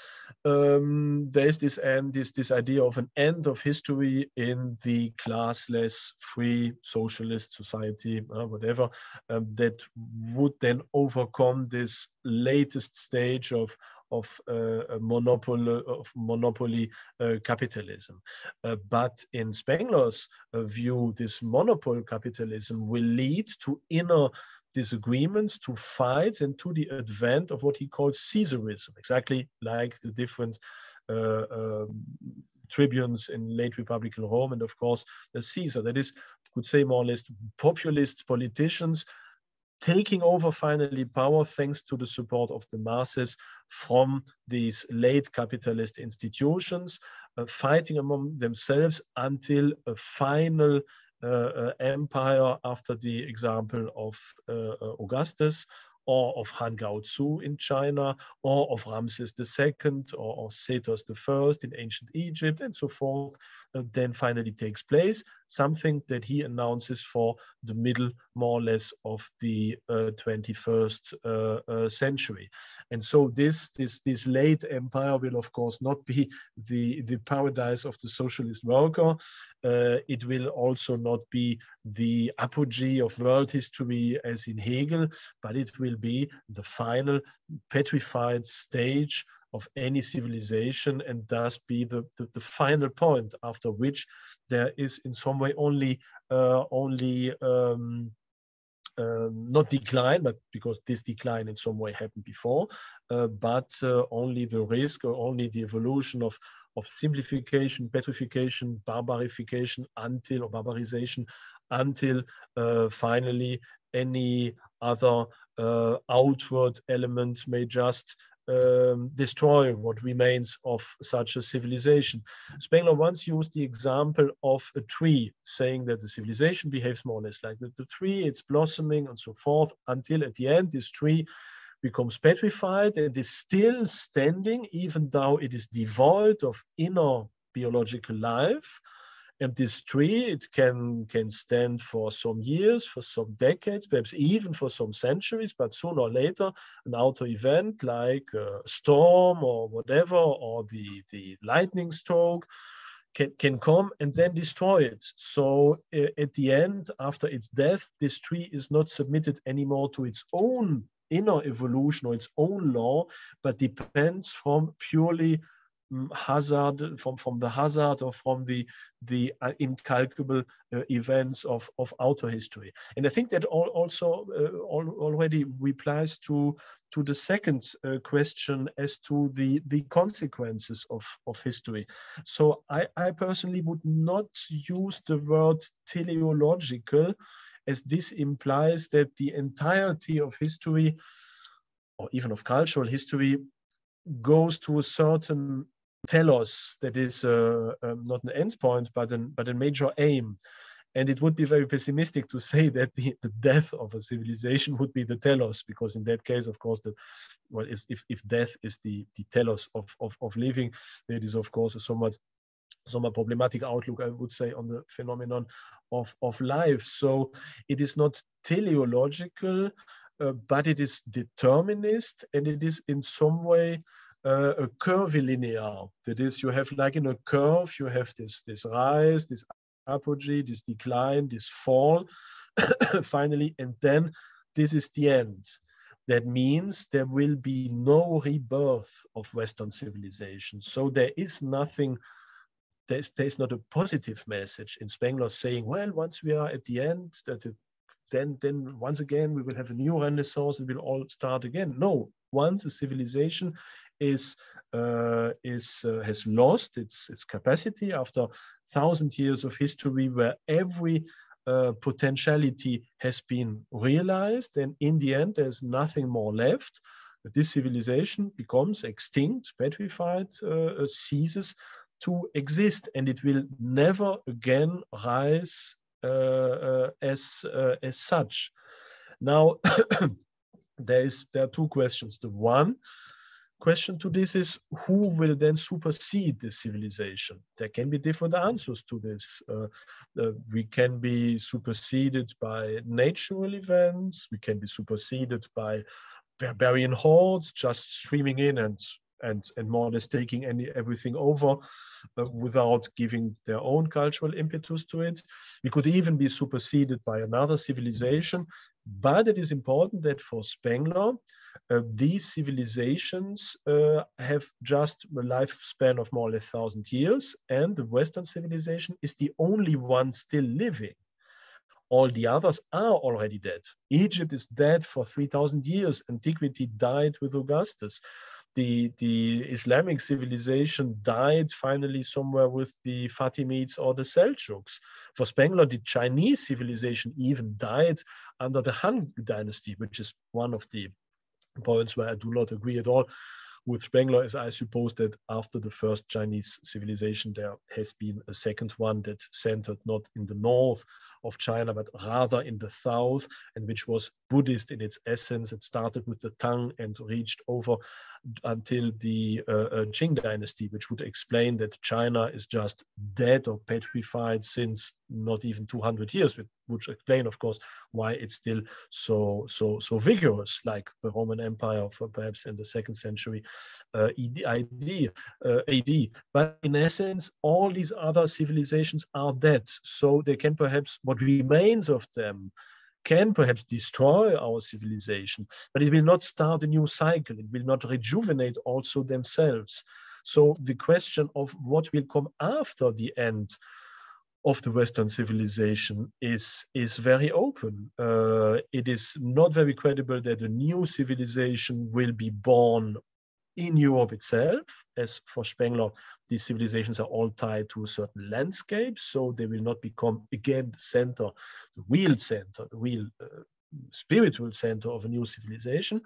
Speaker 2: Um, there is this end, this, this idea of an end of history in the classless, free socialist society, uh, whatever, um, that would then overcome this latest stage of of uh, monopoly of monopoly uh, capitalism. Uh, but in Spengler's uh, view, this monopoly capitalism will lead to inner disagreements, to fights, and to the advent of what he calls Caesarism, exactly like the different uh, um, tribunes in late Republican Rome, and of course the Caesar. That is, you could say, more or less populist politicians taking over finally power thanks to the support of the masses from these late capitalist institutions, uh, fighting among themselves until a final Uh, uh, empire after the example of uh, uh, Augustus, or of Han Gaozu in China, or of Ramses the Second, or of Sethos the First in ancient Egypt, and so forth, uh, then finally takes place, something that he announces for the middle, more or less, of the uh, twenty-first uh, uh, century. And so this, this, this late empire will, of course, not be the, the paradise of the socialist worker. Uh, it will also not be the apogee of world history as in Hegel, but it will be the final petrified stage of any civilization, and thus be the, the, the final point after which there is in some way only, uh, only um, um, not decline, but because this decline in some way happened before, uh, but uh, only the risk, or only the evolution of of simplification, petrification, barbarification until, or barbarization, until uh, finally any other uh, outward element may just um, destroy what remains of such a civilization. Spengler once used the example of a tree, saying that the civilization behaves more or less like the, the tree, it's blossoming and so forth, until at the end this tree becomes petrified and is still standing, even though it is devoid of inner biological life. And this tree, it can, can stand for some years, for some decades, perhaps even for some centuries, but sooner or later, an outer event like a storm or whatever, or the, the lightning stroke, can, can come and then destroy it. So uh, at the end, after its death, this tree is not submitted anymore to its own inner evolution or its own law, but depends from purely um, hazard, from, from the hazard or from the, the uh, incalculable uh, events of, of outer history. And I think that all, also uh, all, already replies to, to the second uh, question as to the, the consequences of, of history. So I, I personally would not use the word teleological, as this implies that the entirety of history, or even of cultural history, goes to a certain telos that is uh, um, not an endpoint, but, an, but a major aim. And it would be very pessimistic to say that the, the death of a civilization would be the telos, because in that case, of course, the, well, is, if, if death is the, the telos of, of, of living, that is, of course, a somewhat somewhat problematic outlook, I would say, on the phenomenon of, of life. So it is not teleological, uh, but it is determinist, and it is in some way uh, a curvilinear. That is, you have like in a curve, you have this, this rise, this apogee, this decline, this fall, finally, and then this is the end. That means there will be no rebirth of Western civilization. So there is nothing There's, there's not a positive message in Spengler saying, well, once we are at the end, that it, then, then once again, we will have a new renaissance, we will all start again. No, once a civilization is, uh, is, uh, has lost its, its capacity after thousand years of history where every uh, potentiality has been realized, and in the end, there's nothing more left. This civilization becomes extinct, petrified, uh, ceases to exist, and it will never again rise uh, uh, as uh, as such. Now, there is there are two questions. The one question to this is, who will then supersede this civilization? There can be different answers to this. Uh, uh, we can be superseded by natural events. We can be superseded by barbarian hordes just streaming in and and, and more or less taking any, everything over uh, without giving their own cultural impetus to it. We could even be superseded by another civilization, but it is important that for Spengler, uh, these civilizations uh, have just a lifespan of more or less one thousand years, and the Western civilization is the only one still living. All the others are already dead. Egypt is dead for three thousand years. Antiquity died with Augustus. The, the Islamic civilization died finally somewhere with the Fatimids or the Seljuks. For Spengler, the Chinese civilization even died under the Han dynasty, which is one of the points where I do not agree at all with Spengler, as I suppose that after the first Chinese civilization, there has been a second one that centered not in the north of China, but rather in the south, and which was Buddhist in its essence. It started with the Tang and reached over until the uh, uh, Qing dynasty, which would explain that China is just dead or petrified since not even two hundred years, which explain, of course, why it's still so so so vigorous, like the Roman Empire for perhaps in the second century uh, A D. Uh, A D. But in essence, all these other civilizations are dead, so they can perhaps, what remains of them can perhaps destroy our civilization, but it will not start a new cycle. It will not rejuvenate also themselves. So the question of what will come after the end of the Western civilization is, is very open. Uh, it is not very credible that a new civilization will be born in Europe itself. As for Spengler, these civilizations are all tied to a certain landscape, so they will not become again the center, the real center, the real uh, spiritual center of a new civilization.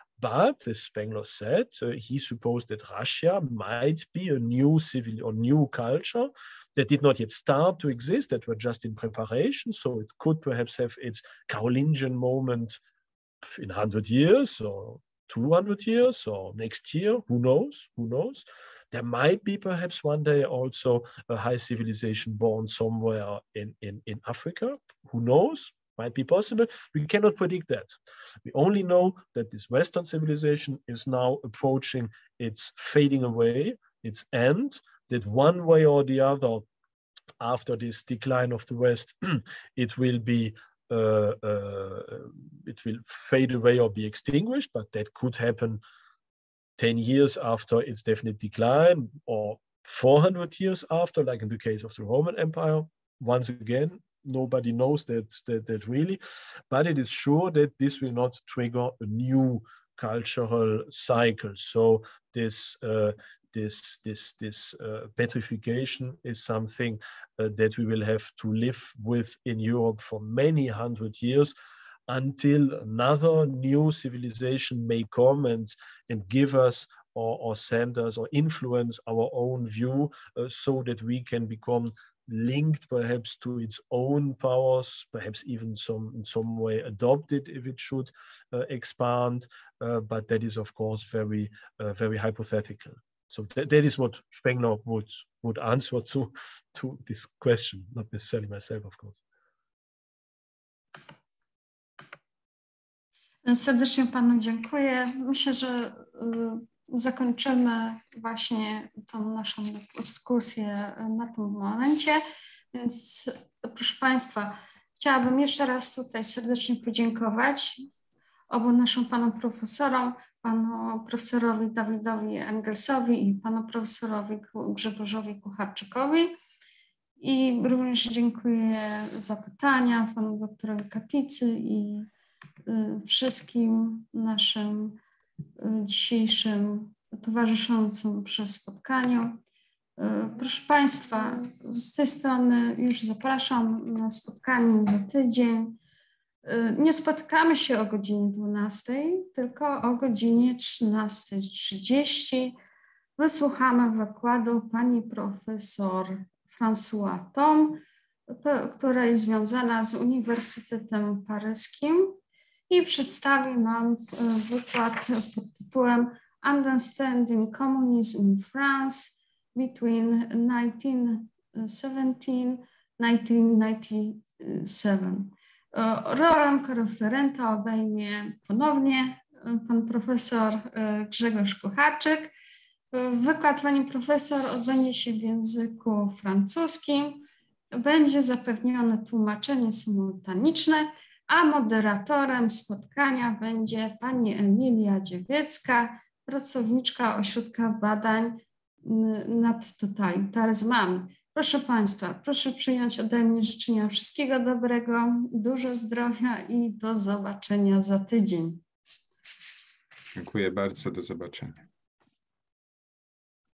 Speaker 2: But as Spengler said, uh, he supposed that Russia might be a new civil or new culture that did not yet start to exist, that were just in preparation. So it could perhaps have its Carolingian moment in one hundred years or two hundred years or next year, who knows, who knows. There might be perhaps one day also a high civilization born somewhere in, in, in Africa, who knows, might be possible. We cannot predict that. We only know that this Western civilization is now approaching its fading away, its end. that one way or the other, after this decline of the West, it will be uh, uh, it will fade away or be extinguished, but that could happen ten years after its definite decline, or four hundred years after, like in the case of the Roman Empire. Once again, nobody knows that, that, that really, but it is sure that this will not trigger a new cultural cycle. So this uh, this this this uh, petrification is something uh, that we will have to live with in Europe for many hundred years, until another new civilization may come and and give us or, or send us or influence our own view, uh, so that we can become linked perhaps to its own powers, perhaps even some in some way adopted if it should uh, expand, uh, but that is of course very uh, very hypothetical. So that, that is what Spengler would would answer to to this question, not necessarily myself, of course.
Speaker 1: Serdecznie panu dziękuję. Myślę, że zakończymy właśnie tą naszą dyskusję na tym momencie. Więc proszę państwa, chciałabym jeszcze raz tutaj serdecznie podziękować obu naszym panom profesorom, panu profesorowi Dawidowi Engelsowi i panu profesorowi Grzegorzowi Kucharczykowi. I również dziękuję za pytania panu doktorowi Kapicy i wszystkim naszym dzisiejszym towarzyszącym przy spotkaniu. Proszę państwa, z tej strony już zapraszam na spotkanie za tydzień. Nie spotykamy się o godzinie dwunastej, tylko o godzinie trzynastej trzydzieści. Wysłuchamy wykładu pani profesor François Thom, która jest związana z Uniwersytetem Paryskim i przedstawi nam wykład pod tytułem Understanding Communism in France between nineteen seventeen to nineteen ninety-seven. Rolę koreferenta obejmie ponownie pan profesor Grzegorz Kucharczyk. Wykład pani profesor odbędzie się w języku francuskim. Będzie zapewnione tłumaczenie symultaniczne, a moderatorem spotkania będzie pani Emilia Dziewiecka, pracowniczka Ośrodka Badań nad Totalitaryzmami. Proszę państwa, proszę przyjąć ode mnie życzenia wszystkiego dobrego, dużo zdrowia i do zobaczenia za tydzień.
Speaker 3: Dziękuję bardzo, do zobaczenia.